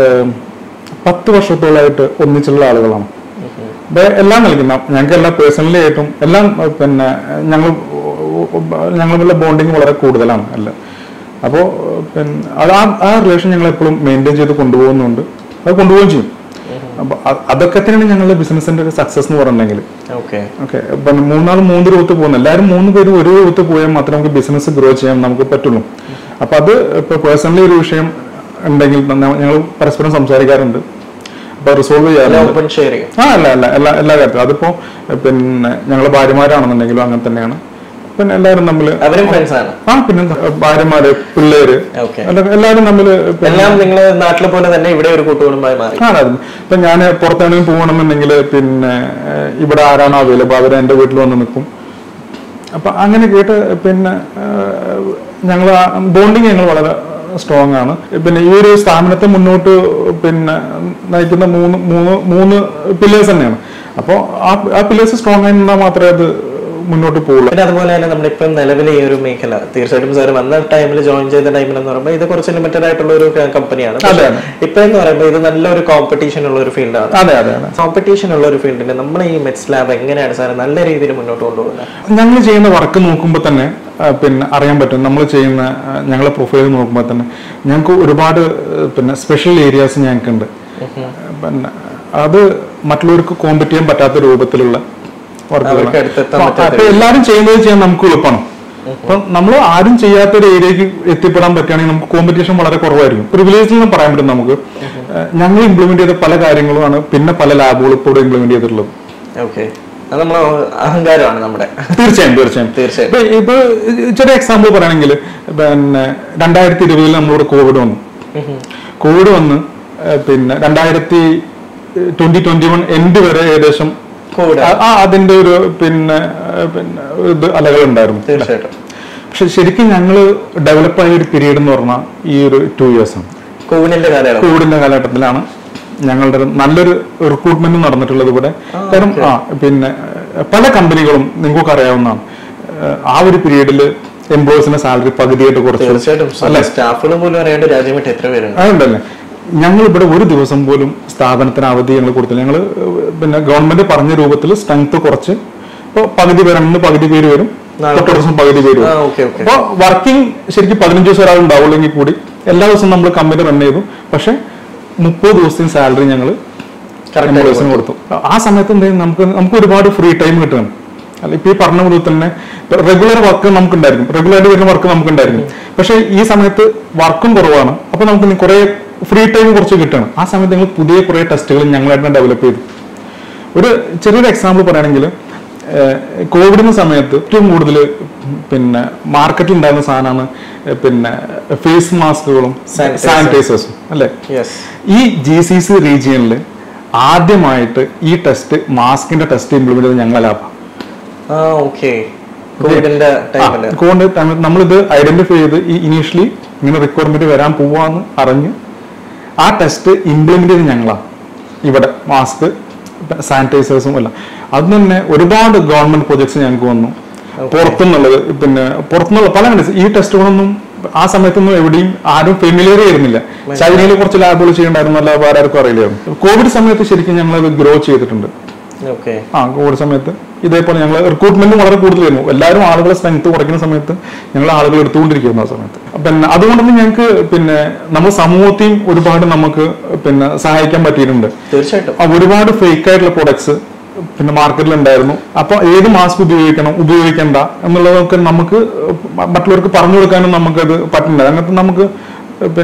Speaker 2: പത്ത് വർഷത്തോളമായിട്ട് ഒന്നിച്ചുള്ള ആളുകളാണ്. എല്ലാം നൽകുന്ന ഞങ്ങൾക്ക് എല്ലാം പേഴ്സണലി ആയിട്ടും എല്ലാം പിന്നെ ഞങ്ങൾ ഞങ്ങളുള്ള ബോണ്ടിങ് വളരെ കൂടുതലാണ് എല്ലാം. അപ്പോൾ പിന്നെ അത് ആ ആ റിലേഷൻ ഞങ്ങൾ എപ്പോഴും മെയിൻറ്റെയിൻ ചെയ്ത് കൊണ്ടുപോകുന്നുണ്ട്, അത് കൊണ്ടുപോവുകയും ചെയ്യും. അപ്പൊ അതൊക്കെ തന്നെയാണ് ഞങ്ങളുടെ ബിസിനസിന്റെ ഒരു സക്സസ് എന്ന് പറഞ്ഞെങ്കിൽ. ഓക്കെ ഇപ്പൊ മൂന്നാൾ മൂന്ന് രൂപത്ത് പോകുന്നു, എല്ലാവരും മൂന്ന് പേര് ഒരു രൂപത്ത് പോയാൽ മാത്രമേ നമുക്ക് ബിസിനസ് ഗ്രോ ചെയ്യാൻ നമുക്ക് പറ്റുള്ളൂ. അപ്പൊ അത് ഇപ്പൊ പേഴ്സണലി ഒരു വിഷയം ഉണ്ടെങ്കിൽ ഞങ്ങൾ പരസ്പരം സംസാരിക്കാറുണ്ട്, അപ്പൊ റിസോൾവ് ചെയ്യാറുണ്ട്. ആ അല്ല അല്ല എല്ലാ എല്ലാ കാര്യത്തിലും അതിപ്പോ പിന്നെ ഞങ്ങളെ ഭാര്യമാരാണെന്നുണ്ടെങ്കിലും അങ്ങനെ തന്നെയാണ്. പിന്നെ എല്ലാവരും തമ്മില് ആ പിന്നെ ഭാര്യമാര് പിള്ളേര് എല്ലാവരും തമ്മില്
Speaker 1: നാട്ടിലെ പോലെ തന്നെ ഇവിടെ ഒരു കൂട്ടുകുടുംബമായി മാറി.
Speaker 2: ആ ഇപ്പൊ ഞാൻ പുറത്തെവിടെയും പോകണമെന്നുണ്ടെങ്കിൽ പിന്നെ ഇവിടെ ആരാണോ അവൈലബിൾ അവര് എന്റെ വീട്ടിൽ വന്ന് നിൽക്കും. അപ്പൊ അങ്ങനെ കേട്ട് പിന്നെ ഞങ്ങൾ ബോണ്ടിങ് ഞങ്ങൾ വളരെ സ്ട്രോങ് ആണ്. പിന്നെ ഈ ഒരു സ്ഥാപനത്തെ മുന്നോട്ട് പിന്നെ നയിക്കുന്ന മൂന്ന് മൂന്ന് മൂന്ന് പില്ലേഴ്സ് തന്നെയാണ്. അപ്പോൾ ആ പില്ലേഴ്സ് സ്ട്രോങ് ആയി നിന്നാൽ മാത്രമേ അത് മുന്നോട്ട് പോകുള്ളൂ.
Speaker 1: പിന്നെ അതുപോലെ തന്നെ നമ്മളിപ്പം നിലവിലെ ഈ ഒരു മേഖല തീർച്ചയായിട്ടും സാർ വന്ന ടൈമിൽ ജോയിൻ ചെയ്ത ടൈമിൽ എന്ന് പറയുമ്പോൾ ഇത് കുറച്ച് ലിമിറ്റഡ് ആയിട്ടുള്ള ഒരു കമ്പനിയാണ്. ഇപ്പൊ എന്ന് പറയുമ്പോൾ ഇത് നല്ലൊരു കോമ്പറ്റീഷൻ ഉള്ള ഒരു ഫീൽഡാണ്.
Speaker 2: അതെ അതെ
Speaker 1: കോമ്പറ്റീഷൻ ഉള്ള ഒരു ഫീൽഡിൽ നമ്മൾ ഈ മെറ്റ്സ് ലാബ് എങ്ങനെയാണ് സാർ നല്ല രീതിയിൽ മുന്നോട്ട് കൊണ്ടുപോകുന്നത്?
Speaker 2: ഞങ്ങൾ ചെയ്യുന്ന വർക്ക് നോക്കുമ്പോൾ തന്നെ പിന്നെ അറിയാൻ പറ്റും. നമ്മൾ ചെയ്യുന്ന ഞങ്ങളെ പ്രൊഫൈൽ നോക്കുമ്പോൾ തന്നെ ഞങ്ങൾക്ക് ഒരുപാട് പിന്നെ സ്പെഷ്യൽ ഏരിയാസ് ഞങ്ങൾക്കുണ്ട്. പിന്നെ അത് മറ്റുള്ളവർക്ക് കോമ്പറ്റ് ചെയ്യാൻ പറ്റാത്ത രൂപത്തിലുള്ള അപ്പൊ എല്ലാരും ചെയ്യുന്നത് ചെയ്യാൻ നമുക്ക് എളുപ്പമാണ്. അപ്പൊ നമ്മൾ ആരും ചെയ്യാത്ത ഒരു ഏരിയക്ക് എത്തിപ്പെടാൻ പറ്റുകയാണെങ്കിൽ നമുക്ക് കോമ്പറ്റീഷൻ വളരെ കുറവായിരിക്കും. പ്രിവിലേജിൽ നിന്ന് പറയാൻ പറ്റും നമുക്ക്. ഞങ്ങൾ ഇംപ്ലിമെന്റ് ചെയ്ത പല കാര്യങ്ങളുമാണ് പിന്നെ പല ലാബുകളും ഇപ്പോൾ ഇംപ്ലിമെന്റ് ചെയ്തിട്ടുള്ളത്.
Speaker 1: അഹങ്കാരമാണ് നമ്മുടെ.
Speaker 2: തീർച്ചയായും തീർച്ചയായും തീർച്ചയായും ഇപ്പൊ ചെറിയ എക്സാമ്പിൾ പറയുകയാണെങ്കിൽ പിന്നെ രണ്ടായിരത്തി ഇരുപതിൽ നമ്മളിവിടെ കോവിഡ് വന്നു. കോവിഡ് വന്ന് പിന്നെ രണ്ടായിരത്തി ട്വന്റി ട്വന്റി വൺ എൻഡ് വരെ ഏകദേശം ആ അതിന്റെ ഒരു പിന്നെ പിന്നെ ഇത് അലകൾ ഉണ്ടായിരുന്നു.
Speaker 1: തീർച്ചയായിട്ടും.
Speaker 2: പക്ഷെ ശരിക്കും ഞങ്ങൾ ഡെവലപ്പ് ആയ ഒരു പീരീഡ് എന്ന് പറഞ്ഞാൽ ഈ ഒരു ടു ഇയേഴ്സ് ആണ്.
Speaker 1: കോവിഡിന്റെ കാലഘട്ടം
Speaker 2: കോവിഡിന്റെ കാലഘട്ടത്തിലാണ് ഞങ്ങളുടെ നല്ലൊരു റിക്രൂട്ട്മെന്റ് നടന്നിട്ടുള്ളത് ഇവിടെ. കാരണം ആ പിന്നെ പല കമ്പനികളും നിങ്ങൾക്ക് അറിയാവുന്നതാണ് ആ ഒരു പീരീഡിൽ എംപ്ലോയീസിന്റെ സാലറി പകുതിയായിട്ട് കുറച്ച്
Speaker 1: സ്റ്റാഫുകൾ പോലും അറിയാണ്ട് രാജ്യം വിട്ട് എത്ര പേരുണ്ട്.
Speaker 2: അതുണ്ടല്ലേ ഞങ്ങൾ ഇവിടെ ഒരു ദിവസം പോലും സ്ഥാപനത്തിന് അവധി ഞങ്ങൾ കൊടുത്തില്ല. ഞങ്ങൾ പിന്നെ ഗവൺമെന്റ് പറഞ്ഞ രൂപത്തിൽ സ്ട്രെങ്ത് കുറച്ച് ഇപ്പൊ പകുതി പേരാണെന്ന് പകുതി പേര് വരും, തൊട്ട് ദിവസം പകുതി പേര് വരും. അപ്പൊ വർക്കിംഗ് ശരിക്കും പതിനഞ്ച് ദിവസം ഒരാൾ ഉണ്ടാവുള്ളെങ്കിൽ കൂടി എല്ലാ ദിവസവും നമ്മൾ കമ്പനി റൺ ചെയ്തു. പക്ഷെ മുപ്പത് ദിവസത്തിന് സാലറി ഞങ്ങൾ എംപ്ലോയീസിന് കൊടുത്തു. ആ സമയത്ത് എന്തെങ്കിലും നമുക്ക് നമുക്ക് ഒരുപാട് ഫ്രീ ടൈം കിട്ടണം. അല്ല ഇപ്പൊ ഈ പറഞ്ഞ മുതൽ തന്നെ റെഗുലർ വർക്ക് നമുക്കുണ്ടായിരിക്കും, റെഗുലറായിട്ട് വരുന്ന വർക്ക് നമുക്കുണ്ടായിരിക്കും. പക്ഷെ ഈ സമയത്ത് വർക്കും കുറവാണ്. അപ്പൊ നമുക്ക് കുറെ ഫ്രീ ടൈം കുറച്ച് കിട്ടണം. ആ സമയത്ത് ഞങ്ങൾ പുതിയ കുറെ ടെസ്റ്റുകൾ ഞങ്ങളായിട്ട് ഡെവലപ്പ് ചെയ്തു. ഒരു ചെറിയൊരു എക്സാമ്പിൾ പറയുകയാണെങ്കിൽ കോവിഡിന്റെ സമയത്ത് ഏറ്റവും കൂടുതൽ പിന്നെ മാർക്കറ്റിൽ ഉണ്ടായിരുന്ന സാധനമാണ് പിന്നെ ഫേസ് മാസ്കുകളും സാനിറ്റൈസേഴ്സും അല്ലെ. ഈ ജി സി സി റീജിയനിൽ ആദ്യമായിട്ട് ഈ ടെസ്റ്റ് മാസ്കിന്റെ ടെസ്റ്റ് ഇംപ്ലിമെന്റ് ചെയ്ത് ഞങ്ങളെ ലാഭം. കോവിഡിന്റെ ടൈമിൽ നമ്മളിത് ഐഡന്റിഫൈ ചെയ്ത് ഈ ഇനീഷ്യലി ഇങ്ങനെ റിക്വയർമെന്റ് വരാൻ പോവാന്ന് അറിഞ്ഞ് ആ ടെസ്റ്റ് ഇംപ്ലിമെന്റ് ചെയ്ത് ഞങ്ങളാണ് ഇവിടെ മാസ്ക് സാനിറ്റൈസേഴ്സും എല്ലാം. അത് തന്നെ ഒരുപാട് ഗവൺമെന്റ് പ്രൊജക്ട്സ് ഞങ്ങൾക്ക് വന്നു പുറത്തുനിന്നുള്ളത്. പിന്നെ പുറത്തുനിന്നുള്ള പല ഈ ടെസ്റ്റുകളൊന്നും ആ സമയത്തൊന്നും എവിടെയും ആരും ഫെമിലിയർ ചെയ്യുന്നില്ല. ചൈനയിൽ കുറച്ച് ലാബുകൾ ചെയ്യണ്ടായിരുന്നല്ല, വേറെ ആർക്കും അറിയില്ലായിരുന്നു. കോവിഡ് സമയത്ത് ശരിക്കും ഞങ്ങൾ ഗ്രോ ചെയ്തിട്ടുണ്ട്. ആ കോവിഡ് സമയത്ത് ഇതേപോലെ ഞങ്ങൾ റിക്രൂട്ട്മെന്റും വളരെ കൂടുതലായിരുന്നു. എല്ലാവരും ആളുകളെ സ്ട്രെങ്ത് കുറയ്ക്കുന്ന സമയത്ത് ഞങ്ങൾ ആളുകൾ എടുത്തുകൊണ്ടിരിക്കുന്നു ആ സമയത്ത്. പിന്നെ അതുകൊണ്ടൊന്നും ഞങ്ങൾക്ക് പിന്നെ നമ്മുടെ സമൂഹത്തെയും ഒരുപാട് നമുക്ക് പിന്നെ സഹായിക്കാൻ പറ്റിയിട്ടുണ്ട്.
Speaker 1: തീർച്ചയായിട്ടും
Speaker 2: ഒരുപാട് ഫേക്ക് ആയിട്ടുള്ള പ്രൊഡക്ട്സ് പിന്നെ മാർക്കറ്റിൽ ഉണ്ടായിരുന്നു. അപ്പൊ ഏത് മാസ്ക് ഉപയോഗിക്കണം ഉപയോഗിക്കണ്ട എന്നുള്ളതൊക്കെ നമുക്ക് മറ്റുള്ളവർക്ക് പറഞ്ഞു കൊടുക്കാനും നമുക്കത് പറ്റുന്നുണ്ട്. അങ്ങനത്തെ നമുക്ക് പിന്നെ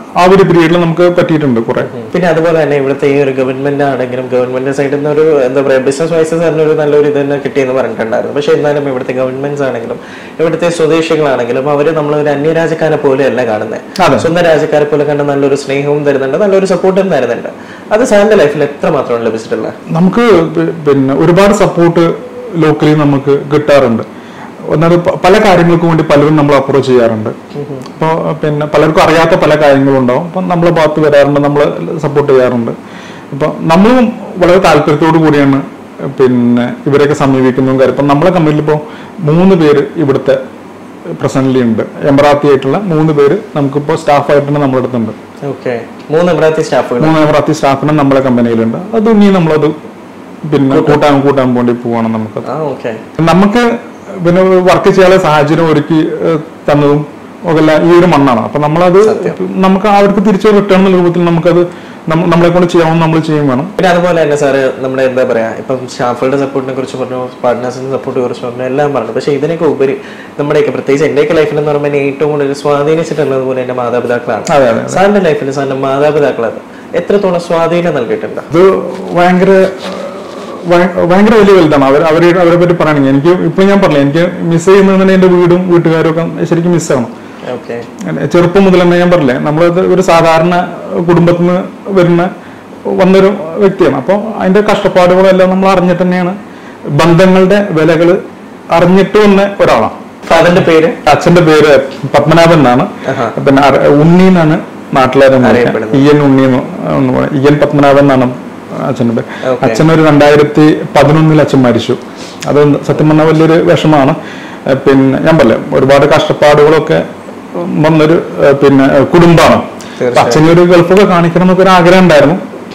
Speaker 2: ആ ഒരു പീരീഡിൽ നമുക്ക് പറ്റിയിട്ടുണ്ട് കുറെ.
Speaker 1: പിന്നെ അതുപോലെ തന്നെ ഇവിടുത്തെ ഈ ഒരു ഗവൺമെന്റ് ആണെങ്കിലും ഗവൺമെന്റ് സൈഡിൽ നിന്ന് ഒരു എന്താ പറയുക ബിസിനസ് വൈസസ് ഒരു നല്ലൊരു ഇത് തന്നെ കിട്ടിയെന്ന് പറഞ്ഞിട്ടുണ്ടായിരുന്നു. പക്ഷെ എന്നാലും ഇവിടുത്തെ ഗവൺമെന്റ്സ് ആണെങ്കിലും ഇവിടുത്തെ സ്വദേശികളാണെങ്കിലും അവര് നമ്മളൊരു അന്യരാജ്യക്കാരെ പോലെയല്ല കാണുന്നത്. സ്വന്തം രാജ്യക്കാരെ പോലെ കണ്ട് നല്ലൊരു സ്നേഹവും തരുന്നുണ്ട്, നല്ലൊരു സപ്പോർട്ടും തരുന്നുണ്ട്. അത് സാറിന്റെ ലൈഫിൽ എത്ര മാത്രമാണ് ലഭിച്ചിട്ടുള്ളത്?
Speaker 2: നമുക്ക് പിന്നെ ഒരുപാട് സപ്പോർട്ട് ലോക്കലി നമുക്ക് കിട്ടാറുണ്ട്. ഒന്നത് പല കാര്യങ്ങൾക്കും വേണ്ടി പലരും നമ്മൾ അപ്രോച്ച് ചെയ്യാറുണ്ട്. അപ്പോൾ പിന്നെ പലർക്കും അറിയാത്ത പല കാര്യങ്ങളും ഉണ്ടാവും. അപ്പം നമ്മളെ ഭാഗത്ത് വരാറുണ്ട്, നമ്മൾ സപ്പോർട്ട് ചെയ്യാറുണ്ട്. അപ്പം നമ്മളും വളരെ താല്പര്യത്തോടു കൂടിയാണ് പിന്നെ ഇവരെയൊക്കെ സമീപിക്കുന്നതും കാര്യം. ഇപ്പം നമ്മളെ കമ്പനിയിൽ ഇപ്പോൾ മൂന്ന് പേര് ഇവിടുത്തെ പ്രസന്റ്ലി ഉണ്ട്. എമറാത്തി ആയിട്ടുള്ള മൂന്ന് പേര് നമുക്കിപ്പോൾ സ്റ്റാഫായിട്ടുണ്ട് നമ്മുടെ അടുത്തുണ്ട്.
Speaker 1: മൂന്ന് എമറാത്തി സ്റ്റാഫ്
Speaker 2: മൂന്ന് എമറാത്തി സ്റ്റാഫിന് നമ്മളെ കമ്പനിയിലുണ്ട്. അത് ഇനി നമ്മളത് പിന്നെ കൂട്ടാൻ കൂട്ടാൻ വേണ്ടി പോവാണ്. നമുക്ക് നമുക്ക് പിന്നെ വർക്ക് ചെയ്യാനുള്ള സാഹചര്യം ഒരുക്കി തന്നതും ഒക്കെ ഈ ഒരു മണ്ണാണ്. അപ്പൊ നമ്മളത് നമുക്ക് അവർക്ക് തിരിച്ചു റിട്ടേൺ എന്ന രൂപത്തിൽ നമുക്കത് നമ്മളെ കൊണ്ട് ചെയ്യാവുന്ന നമ്മൾ ചെയ്യും വേണം.
Speaker 1: പിന്നെ അതുപോലെ തന്നെ സാറ് നമ്മുടെ എന്താ പറയാ ഇപ്പം സ്റ്റാഫുകളുടെ സപ്പോർട്ടിനെ കുറിച്ച് പറഞ്ഞു, പാർട്ട്നേഴ്സിന്റെ സപ്പോർട്ടിനെ കുറിച്ച് പറഞ്ഞു, എല്ലാം പറഞ്ഞു. പക്ഷെ ഇതിനൊക്കെ ഉപരി നമ്മുടെയൊക്കെ പ്രത്യേകിച്ച് എന്റെയൊക്കെ ലൈഫിൽ എന്ന് പറയുമ്പോൾ ഏറ്റവും കൂടുതൽ സ്വാധീനിച്ചിട്ടുള്ളത് പോലെ എന്റെ മാതാപിതാക്കളാണ്. സാറിന്റെ ലൈഫിൽ സാറിന്റെ മാതാപിതാക്കളത് എത്രത്തോളം സ്വാധീനം നൽകിയിട്ടുണ്ട്?
Speaker 2: അത് ഭയങ്കര ഭയങ്കര വലിയ വലുതാണ്. അവർ അവരെ അവരെ പറ്റി പറയുകയാണെങ്കിൽ എനിക്ക് ഇപ്പൊ ഞാൻ പറഞ്ഞില്ല, എനിക്ക് മിസ് ചെയ്യുന്നതിന് എന്റെ വീടും വീട്ടുകാരും ഒക്കെ ശരിക്കും മിസ്സാണ്. ചെറുപ്പം മുതൽ തന്നെ ഞാൻ പറഞ്ഞില്ലേ, നമ്മളത് ഒരു സാധാരണ കുടുംബത്തിൽ നിന്ന് വരുന്ന വന്നൊരു വ്യക്തിയാണ്. അപ്പോൾ അതിന്റെ കഷ്ടപ്പാടുകളെല്ലാം നമ്മൾ അറിഞ്ഞിട്ട് തന്നെയാണ്, ബന്ധങ്ങളുടെ വിലകൾ അറിഞ്ഞിട്ട് വന്ന ഒരാളാണ്.
Speaker 1: അതിന്റെ പേര്
Speaker 2: അച്ഛന്റെ പേര് പത്മനാഭൻ എന്നാണ്. പിന്നെ ഉണ്ണി എന്നാണ് നാട്ടിലെ ഇ എൻ ഉണ്ണി എന്ന് പറയാം. ഇ എൻ പത്മനാഭൻ എന്നാണ് അച്ഛൻ്റെ പേര്. അച്ഛനൊരു രണ്ടായിരത്തി പതിനൊന്നിൽ അച്ഛൻ മരിച്ചു. അത് സത്യം പറഞ്ഞാൽ വലിയൊരു വിഷമാണ്. പിന്നെ ഞാൻ പറയാം, ഒരുപാട് കഷ്ടപ്പാടുകളൊക്കെ വന്നൊരു പിന്നെ കുടുംബമാണ്. അച്ഛനൊരു ഗൾഫൊക്കെ കാണിക്കണം എന്നൊക്കെ ഒരു ആഗ്രഹം ഉണ്ടായിരുന്നു.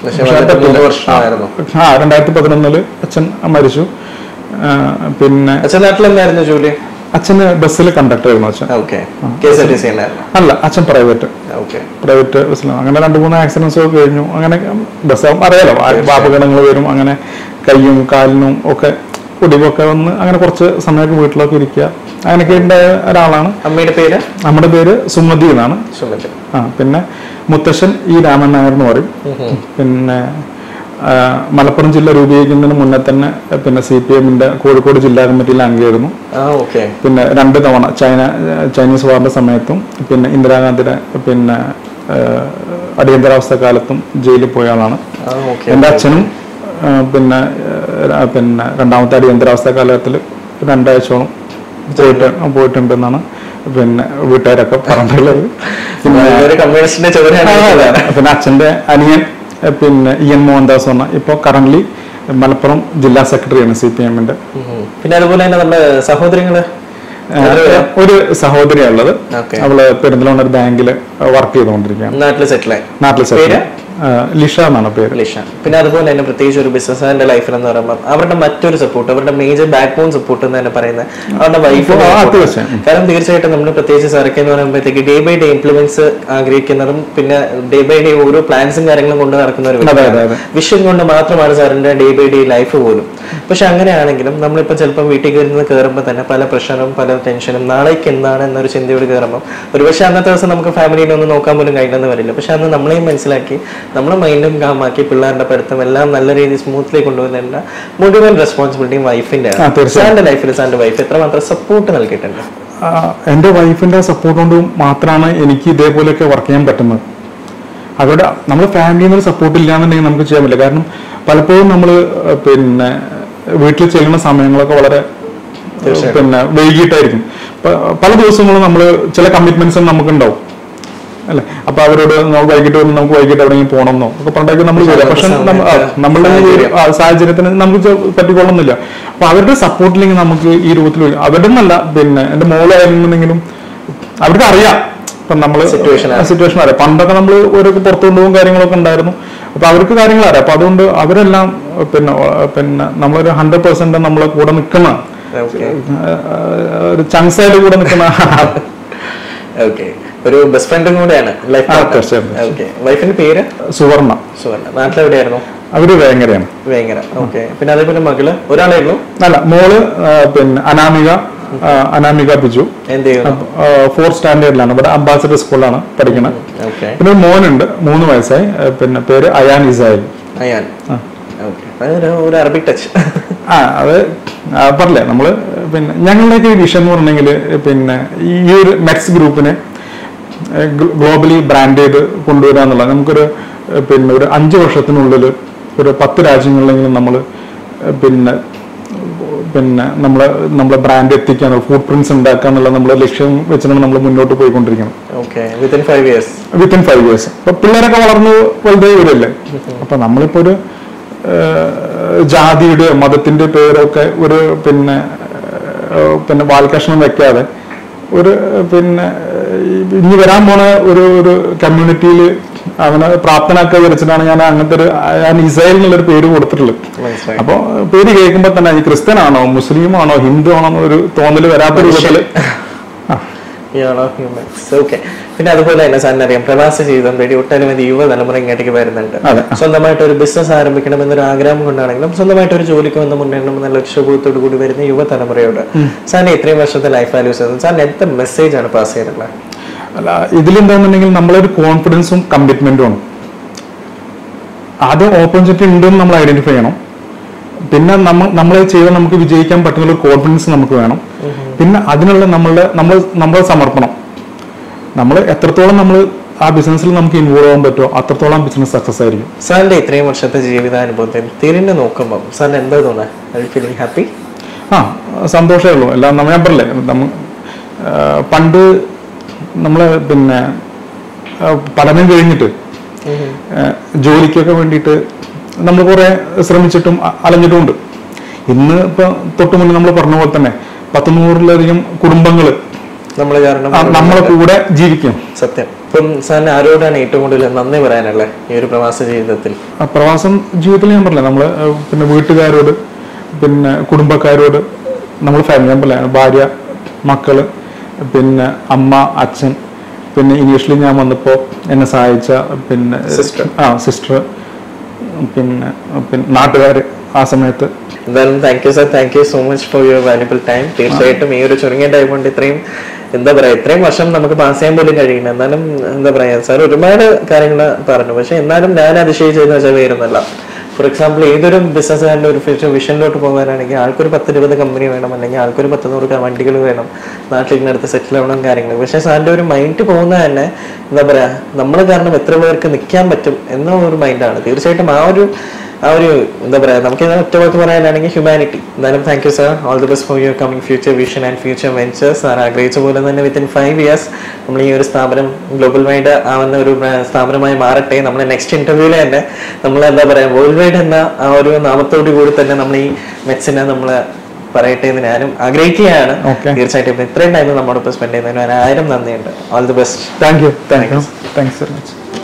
Speaker 2: ആ രണ്ടായിരത്തി പതിനൊന്നില് അച്ഛൻ മരിച്ചു. പിന്നെ
Speaker 1: നാട്ടിലെന്തായിരുന്നു ജോലി?
Speaker 2: അച്ഛന് ബസ്സിൽ കണ്ടക്ടർ ആയിരുന്നു അച്ഛൻ. അല്ല, അച്ഛൻ പ്രൈവറ്റ് പ്രൈവറ്റ് ബസ്സിലാണ്. അങ്ങനെ രണ്ടു മൂന്ന് ആക്സിഡൻസ് ഒക്കെ കഴിഞ്ഞു. അങ്ങനെ ബസ് അറിയാലോ, വാപകടങ്ങൾ വരും. അങ്ങനെ കയ്യും കാലിനും ഒക്കെ ഒടിവൊക്കെ വന്ന് അങ്ങനെ കുറച്ച് സമയമൊക്കെ വീട്ടിലൊക്കെ ഇരിക്കുക, അങ്ങനെയൊക്കെ ഉണ്ടായ ഒരാളാണ്.
Speaker 1: അമ്മയുടെ പേര്?
Speaker 2: നമ്മുടെ പേര് സുമതി എന്നാണ്. ആ പിന്നെ മുത്തശ്ശൻ ഈ രാമൻ നായർ എന്ന് പറയും. പിന്നെ മലപ്പുറം ജില്ല രൂപീകരിക്കുന്നതിന് മുന്നേ തന്നെ പിന്നെ സി പി എമ്മിന്റെ കോഴിക്കോട് ജില്ലാ കമ്മിറ്റിയിൽ അംഗമായിരുന്നു. പിന്നെ രണ്ട് തവണ ചൈന ചൈനീസ് വാറിന്റെ സമയത്തും പിന്നെ ഇന്ദിരാഗാന്ധിയുടെ പിന്നെ അടിയന്തരാവസ്ഥ കാലത്തും ജയിലിൽ പോയ ആളാണ്. എൻ്റെ അച്ഛനും പിന്നെ പിന്നെ രണ്ടാമത്തെ അടിയന്തരാവസ്ഥ കാലത്തിൽ രണ്ടാഴ്ചയോളം പോയിട്ട് പോയിട്ടുണ്ടെന്നാണ് പിന്നെ വീട്ടുകാരൊക്കെ പറഞ്ഞിട്ടുള്ളത്. പിന്നെ അച്ഛന്റെ അനിയൻ പിന്നെ ഇ എൻ മോഹൻദാസ് എന്ന ഇപ്പൊ കറന്റ് മലപ്പുറം ജില്ലാ സെക്രട്ടറിയാണ് സി പി എമ്മിന്റെ.
Speaker 1: പിന്നെ അതുപോലെ തന്നെ നമ്മുടെ സഹോദരങ്ങള്,
Speaker 2: ഒരു സഹോദരിയുള്ളത്, അവള് പെരിന്തൽമണ്ണ ബാങ്കില് വർക്ക് ചെയ്തുകൊണ്ടിരിക്കുകയാണ്.
Speaker 1: നാട്ടില് സെറ്റിൽ
Speaker 2: നാട്ടിൽ സെറ്റിൽ ലിഷ എന്നാണ് പേര്.
Speaker 1: ലിഷ. പിന്നെ അതുപോലെ തന്നെ പ്രത്യേകിച്ച് ഒരു ബിസിനസ്സുകാരന്റെ ലൈഫിൽ എന്ന് പറയുമ്പോൾ അവരുടെ മറ്റൊരു സപ്പോർട്ട്, അവരുടെ മേജർ ബാക്ക് ബോൺ സപ്പോർട്ട് എന്ന് തന്നെ പറയുന്നത് അവരുടെ വൈഫ്. കാരണം തീർച്ചയായിട്ടും നമ്മൾ പ്രത്യേകിച്ച് സർക്കെ എന്ന് പറയുമ്പോഴത്തേക്ക് ഡേ ബൈ ഡേ ഇംപ്ലിമെന്റ്സ് ആഗ്രഹിക്കുന്നതും പിന്നെ ഡേ ബൈ ഡേ ഓരോ പ്ലാൻസും കാര്യങ്ങളും കൊണ്ട് നടക്കുന്ന ഒരു വിഷൻ കൊണ്ട് മാത്രമാണ് സാറിന്റെ ഡേ ബൈ ഡേ ലൈഫ് പോലും. പക്ഷെ അങ്ങനെയാണെങ്കിലും നമ്മളിപ്പോൾ ചിലപ്പോൾ വീട്ടിൽ കയറുന്നത് കയറുമ്പോൾ തന്നെ പല പ്രഷറും പല ടെൻഷനും നാളേക്ക് എന്താണ് എന്നൊരു ചിന്തയോട് കയറുമ്പോൾ ഒരുപക്ഷെ അന്നത്തെ ദിവസം നമുക്ക് ഫാമിലിനെ ഒന്നും നോക്കാൻ പോലും കഴിഞ്ഞെന്ന് വരില്ല. പക്ഷെ അന്ന് നമ്മളെയും മനസ്സിലാക്കി നമ്മളെ മൈൻഡും കാമാക്കി പിള്ളേരുടെ പഠിത്തം എല്ലാം നല്ല രീതിയിൽ സ്മൂത്ത്ലി കൊണ്ടുപോകുന്നതിന്റെ മുഴുവൻ റെസ്പോൺസിബിലിറ്റിയും വൈഫിന്റെ ആണ്. സാറിന്റെ ലൈഫിൽ സാറിന്റെ വൈഫ് എത്രമാത്രം സപ്പോർട്ട് നൽകിയിട്ടുണ്ട്?
Speaker 2: എന്റെ വൈഫിന്റെ സപ്പോർട്ട് കൊണ്ട് മാത്രമാണ് എനിക്ക് ഇതേപോലെയൊക്കെ വർക്ക് ചെയ്യാൻ പറ്റുന്നത്. അവരുടെ നമ്മുടെ ഫാമിലിയിൽ നിന്ന് സപ്പോർട്ട് ഇല്ലാന്നുണ്ടെങ്കിൽ നമുക്ക് ചെയ്യാൻ പറ്റില്ല. കാരണം പലപ്പോഴും നമ്മൾ പിന്നെ വീട്ടിൽ ചെല്ലുന്ന സമയങ്ങളൊക്കെ വളരെ പിന്നെ വൈകിട്ടായിരിക്കും. പല ദിവസങ്ങളും നമ്മൾ ചില കമ്മിറ്റ്മെന്റ്സും നമുക്ക് ഉണ്ടാവും അല്ലെ. അപ്പൊ അവരോട് വൈകിട്ട് വന്ന് നമുക്ക് വൈകിട്ട് എവിടെയെങ്കിലും പോകണമെന്നോ ഒക്കെ പറഞ്ഞിട്ട് നമ്മൾ വരിക. പക്ഷെ നമ്മളുടെ സാഹചര്യത്തിന് നമുക്ക് പറ്റിക്കൊള്ളുന്നില്ല. അപ്പൊ അവരുടെ സപ്പോർട്ടില്ലെങ്കിൽ നമുക്ക് ഈ രൂപത്തിൽ അവരുടെ ഒന്നല്ല, പിന്നെ എന്റെ മോളായിരുന്നെങ്കിലും അവർക്ക് അറിയാം. ഇപ്പൊ നമ്മള് സിറ്റുവേഷൻ അറിയാം. പണ്ടൊക്കെ നമ്മൾ ഒരു പുറത്തു കൊണ്ടുപോകും കാര്യങ്ങളൊക്കെ ഉണ്ടായിരുന്നു. അപ്പൊ അവർക്ക് കാര്യങ്ങൾ അറിയാം. അപ്പൊ അതുകൊണ്ട് അവരെല്ലാം പിന്നെ പിന്നെ നമ്മളൊരു ഹൺഡ്രഡ് പെർസെന്റ് നമ്മളെ കൂടെ നിൽക്കുന്ന ഒരു ചങ്സായിട്ട് കൂടെ നിൽക്കുന്ന
Speaker 1: ഒരു ബെസ്റ്റ് ഫ്രണ്ടും കൂടെയാണ്. വൈഫിന്റെ പേര്
Speaker 2: സുവർണ.
Speaker 1: സുവർണ. നാട്ടിലെവിടെയായിരുന്നു?
Speaker 2: അവര് വേങ്ങരയാണ്.
Speaker 1: വേങ്ങര. ഓക്കെ. പിന്നെ അതേപോലെ മകള് ഒരാളായിരുന്നു?
Speaker 2: അല്ല, മോള് പിന്നെ അനാമിക അനാമിക ബിജു. ഫോർത്ത് സ്റ്റാൻഡേർഡിലാണ്, ഇവിടെ അംബാസിഡർ സ്കൂളിലാണ് പഠിക്കുന്നത്. പിന്നെ ഒരു മോനുണ്ട്, മൂന്ന് വയസ്സായി. പിന്നെ പേര് അയാൻ ഇസായിൽ.
Speaker 1: അയാൻ ഒരു അറബിക് ടച്ച്.
Speaker 2: ആ അത് പറഞ്ഞില്ലേ നമ്മള്. പിന്നെ ഞങ്ങളുടെയൊക്കെ വിഷൻ എന്ന് പറഞ്ഞെങ്കിൽ പിന്നെ ഈ ഒരു നെക്സ്റ്റ് ഗ്രൂപ്പിനെ ഗ്ലോബലി ബ്രാൻഡ് ചെയ്ത് കൊണ്ടുവരാന്നുള്ളത്. നമുക്കൊരു പിന്നെ ഒരു അഞ്ച് വർഷത്തിനുള്ളിൽ ഒരു പത്ത് രാജ്യങ്ങളിലെങ്കിലും നമ്മൾ പിന്നെ പിന്നെ നമ്മളെ നമ്മളെ ബ്രാൻഡ് എത്തിക്കാൻ, ഫുഡ് പ്രിന്റ്സ് ഉണ്ടാക്കുക എന്നുള്ള നമ്മളെ ലക്ഷ്യം വെച്ചിട്ടാണ് നമ്മൾ മുന്നോട്ട് പോയിക്കൊണ്ടിരിക്കുന്നത്. വിത്തിൻ ഫൈവ് ഇയേഴ്സ് ഇപ്പൊ പിള്ളേരൊക്കെ വളർന്നു വലുതേ വരില്ലേ. അപ്പൊ നമ്മളിപ്പോ ഒരു ജാതിയുടെ മതത്തിന്റെ പേരൊക്കെ ഒരു പിന്നെ പിന്നെ വാൽക്കഷ്ണം വെക്കാതെ ഒരു പിന്നെ ഇനി വരാൻ പോണ ഒരു ഒരു കമ്മ്യൂണിറ്റിയിൽ അവനെ പ്രാപ്തനാക്കുക വിളിച്ചിട്ടാണ് ഞാൻ അങ്ങനത്തെ ഒരു ഞാൻ ഇസ്രായേൽ എന്നുള്ളൊരു പേര് കൊടുത്തിട്ടുള്ളത്. അപ്പൊ പേര് കേൾക്കുമ്പോ തന്നെ ഈ ക്രിസ്ത്യനാണോ മുസ്ലിം ആണോ ഹിന്ദു ആണോ എന്നൊരു തോന്നൽ വരാത്ത രൂപത്തില്.
Speaker 1: പിന്നെ അതുപോലെ തന്നെ സാറിന് അറിയാം, പ്രവാസ ജീവിതം വേണ്ടി ഒട്ടനവധി യുവതലമുറ ഇങ്ങോട്ടേക്ക് വരുന്നുണ്ട്. സ്വന്തമായിട്ട് ഒരു ബിസിനസ് ആരംഭിക്കണം എന്നൊരു ആഗ്രഹം കൊണ്ടാണെങ്കിലും സ്വന്തമായിട്ട് ഒരു ജോലിക്ക് വന്ന് മുന്നേറണം എന്നുള്ള ലക്ഷ്യബോധത്തോടു കൂടി വരുന്ന യുവതലമുറയോട് സാറിന് ഇത്രയും വർഷത്തെ ലൈഫ് വാല്യൂസ് സാറിന് എന്ത് മെസ്സേജ് ആണ് പാസ് ചെയ്യാനുള്ളത്?
Speaker 2: അല്ല, ഇതിലെന്താണെന്നുണ്ടെങ്കിൽ നമ്മളൊരു കോൺഫിഡൻസും കമ്മിറ്റ്മെന്റും ആണ്. ആദ്യം ഓപ്പർച്യൂണിറ്റി ഉണ്ടെന്ന് നമ്മൾ ഐഡന്റിഫൈ ചെയ്യണം. പിന്നെ നമ്മൾ നമ്മളെ ചെയ്താൽ നമുക്ക് വിജയിക്കാൻ പറ്റുന്ന ഒരു കോൺഫിഡൻസ് നമുക്ക് വേണം. പിന്നെ അതിനുള്ള നമ്മളുടെ നമ്മൾ നമ്മളെ സമർപ്പണം. നമ്മൾ എത്രത്തോളം നമ്മൾ ആ ബിസിനസ്സിൽ നമുക്ക് ഇൻവോൾവ് ആവാൻ പറ്റുമോ അത്രത്തോളം ബിസിനസ് സക്സസ് ആയിരിക്കും.
Speaker 1: സാറിന്റെ ഇത്രയും വർഷത്തെ ജീവിതാനുഭവത്തിൽ തിരിഞ്ഞു നോക്കുമ്പോൾ സാറിന് എന്താ തോന്നുന്നത്? ഹാപ്പി?
Speaker 2: ആ, സന്തോഷമേ ഉള്ളൂ. എല്ലാം നമ്മൾ ഞാൻ പറഞ്ഞില്ലേ, നമ്മ പണ്ട് നമ്മള് പിന്നെ പഠനം കഴിഞ്ഞിട്ട് ജോലിക്കൊക്കെ വേണ്ടിയിട്ട് നമ്മൾ കുറെ ശ്രമിച്ചിട്ടും അലഞ്ഞിട്ടുമുണ്ട്. ഇന്ന് ഇപ്പൊ തൊട്ട് മുന്നേ നമ്മൾ പറഞ്ഞ പോലെ തന്നെ പത്ത് നൂറിലധികം കുടുംബങ്ങള്
Speaker 1: നമ്മൾ കാരണം
Speaker 2: നമ്മളെ കൂടെ ജീവിക്കും.
Speaker 1: സത്യം. ഇപ്പം സാറിന് ആരോടാണ് ഏറ്റവും കൂടുതൽ നന്ദി പറയാനുള്ളത് ഈ ഒരു പ്രവാസ ജീവിതത്തിൽ?
Speaker 2: പ്രവാസം ജീവിതത്തിൽ ഞാൻ പറഞ്ഞില്ല, നമ്മള് പിന്നെ വീട്ടുകാരോട്, പിന്നെ കുടുംബക്കാരോട്, നമ്മൾ ഫാമിലി മെമ്പർ, ഭാര്യ, മക്കള്, പിന്നെ അമ്മ, അച്ഛൻ, പിന്നെ ഇനീഷ്യലി ഞാൻ വന്നപ്പോ എന്നെ സഹായിച്ച പിന്നെ ആ സിസ്റ്റർ, പിന്നെ പിന്നെ നാട്ടുകാര് ആ സമയത്ത്.
Speaker 1: എന്തായാലും thank you sir, thank you so much for your valuable time. തീർച്ചയായിട്ടും ഈ ഒരു ചുരുങ്ങിയ ടൈം കൊണ്ട് ഇത്രയും എന്താ പറയാ ഇത്രയും വർഷം നമുക്ക് പാസ് ചെയ്യാൻ പോലും കഴിയില്ല. എന്നാലും എന്താ പറയാ സാർ ഒരുപാട് കാര്യങ്ങൾ പറഞ്ഞു. പക്ഷെ എന്നാലും ഞാൻ അതിശയിച്ചതെന്ന് വെച്ചാൽ വേറൊന്നല്ല. ഫോർ എക്സാമ്പിൾ ഏതൊരു ബിസിനസ്സുകാരൻ്റെ ഒരു ഫ്യൂച്ചർ വിഷനിലോട്ട് പോകാനാണെങ്കിൽ ആൾക്കൊരു പത്ത് ഇരുപത് കമ്പനി വേണം, അല്ലെങ്കിൽ ആൾക്കൊരു പത്ത് നൂറ് വണ്ടികൾ വേണം, നാട്ടിലിനടുത്ത് സെറ്റിൽ ആവണം കാര്യങ്ങൾ. പക്ഷെ സാറിൻ്റെ ഒരു മൈൻഡ് പോകുന്നത് തന്നെ എന്താ പറയാ നമ്മൾ കാരണം എത്ര പേർക്ക് നിൽക്കാൻ പറ്റും എന്ന ഒരു മൈൻഡാണ്. തീർച്ചയായിട്ടും ആ ഒരു ആ ഒരു എന്താ പറയാ നമുക്ക് ഒറ്റ വാക്ക് പറയാനാണെങ്കിൽ ഹ്യൂമാനിറ്റി. എന്തായാലും thank you sir, all the best for your coming future vision and future ventures. Sir ആഗ്രഹിച്ച പോലെ തന്നെ വിത്തിൻ ഫൈവ് ഇയേഴ്സ് നമ്മൾ ഈ ഒരു സ്ഥാപനം ഗ്ലോബൽ വൈഡ് ആവുന്ന ഒരു സ്ഥാപനമായി മാറട്ടെ. നമ്മൾ നെക്സ്റ്റ് ഇന്റർവ്യൂവിൽ തന്നെ നമ്മൾ എന്താ പറയാ വേൾഡ് വൈഡ് എന്ന ആ ഒരു നാമത്തോടു കൂടി തന്നെ നമ്മൾ ഈ മെറ്റ്സിനെ നമ്മൾ പറയട്ടെ എന്ന് ഞാനും ആഗ്രഹിക്കുകയാണ്. തീർച്ചയായിട്ടും ഇത്രയും ടൈം നമ്മോടൊപ്പം സ്പെൻഡ് ചെയ്യുന്നതിന് ആയിരം നന്ദിയുണ്ട്. All the best.
Speaker 2: Thank you thank you thanks very much.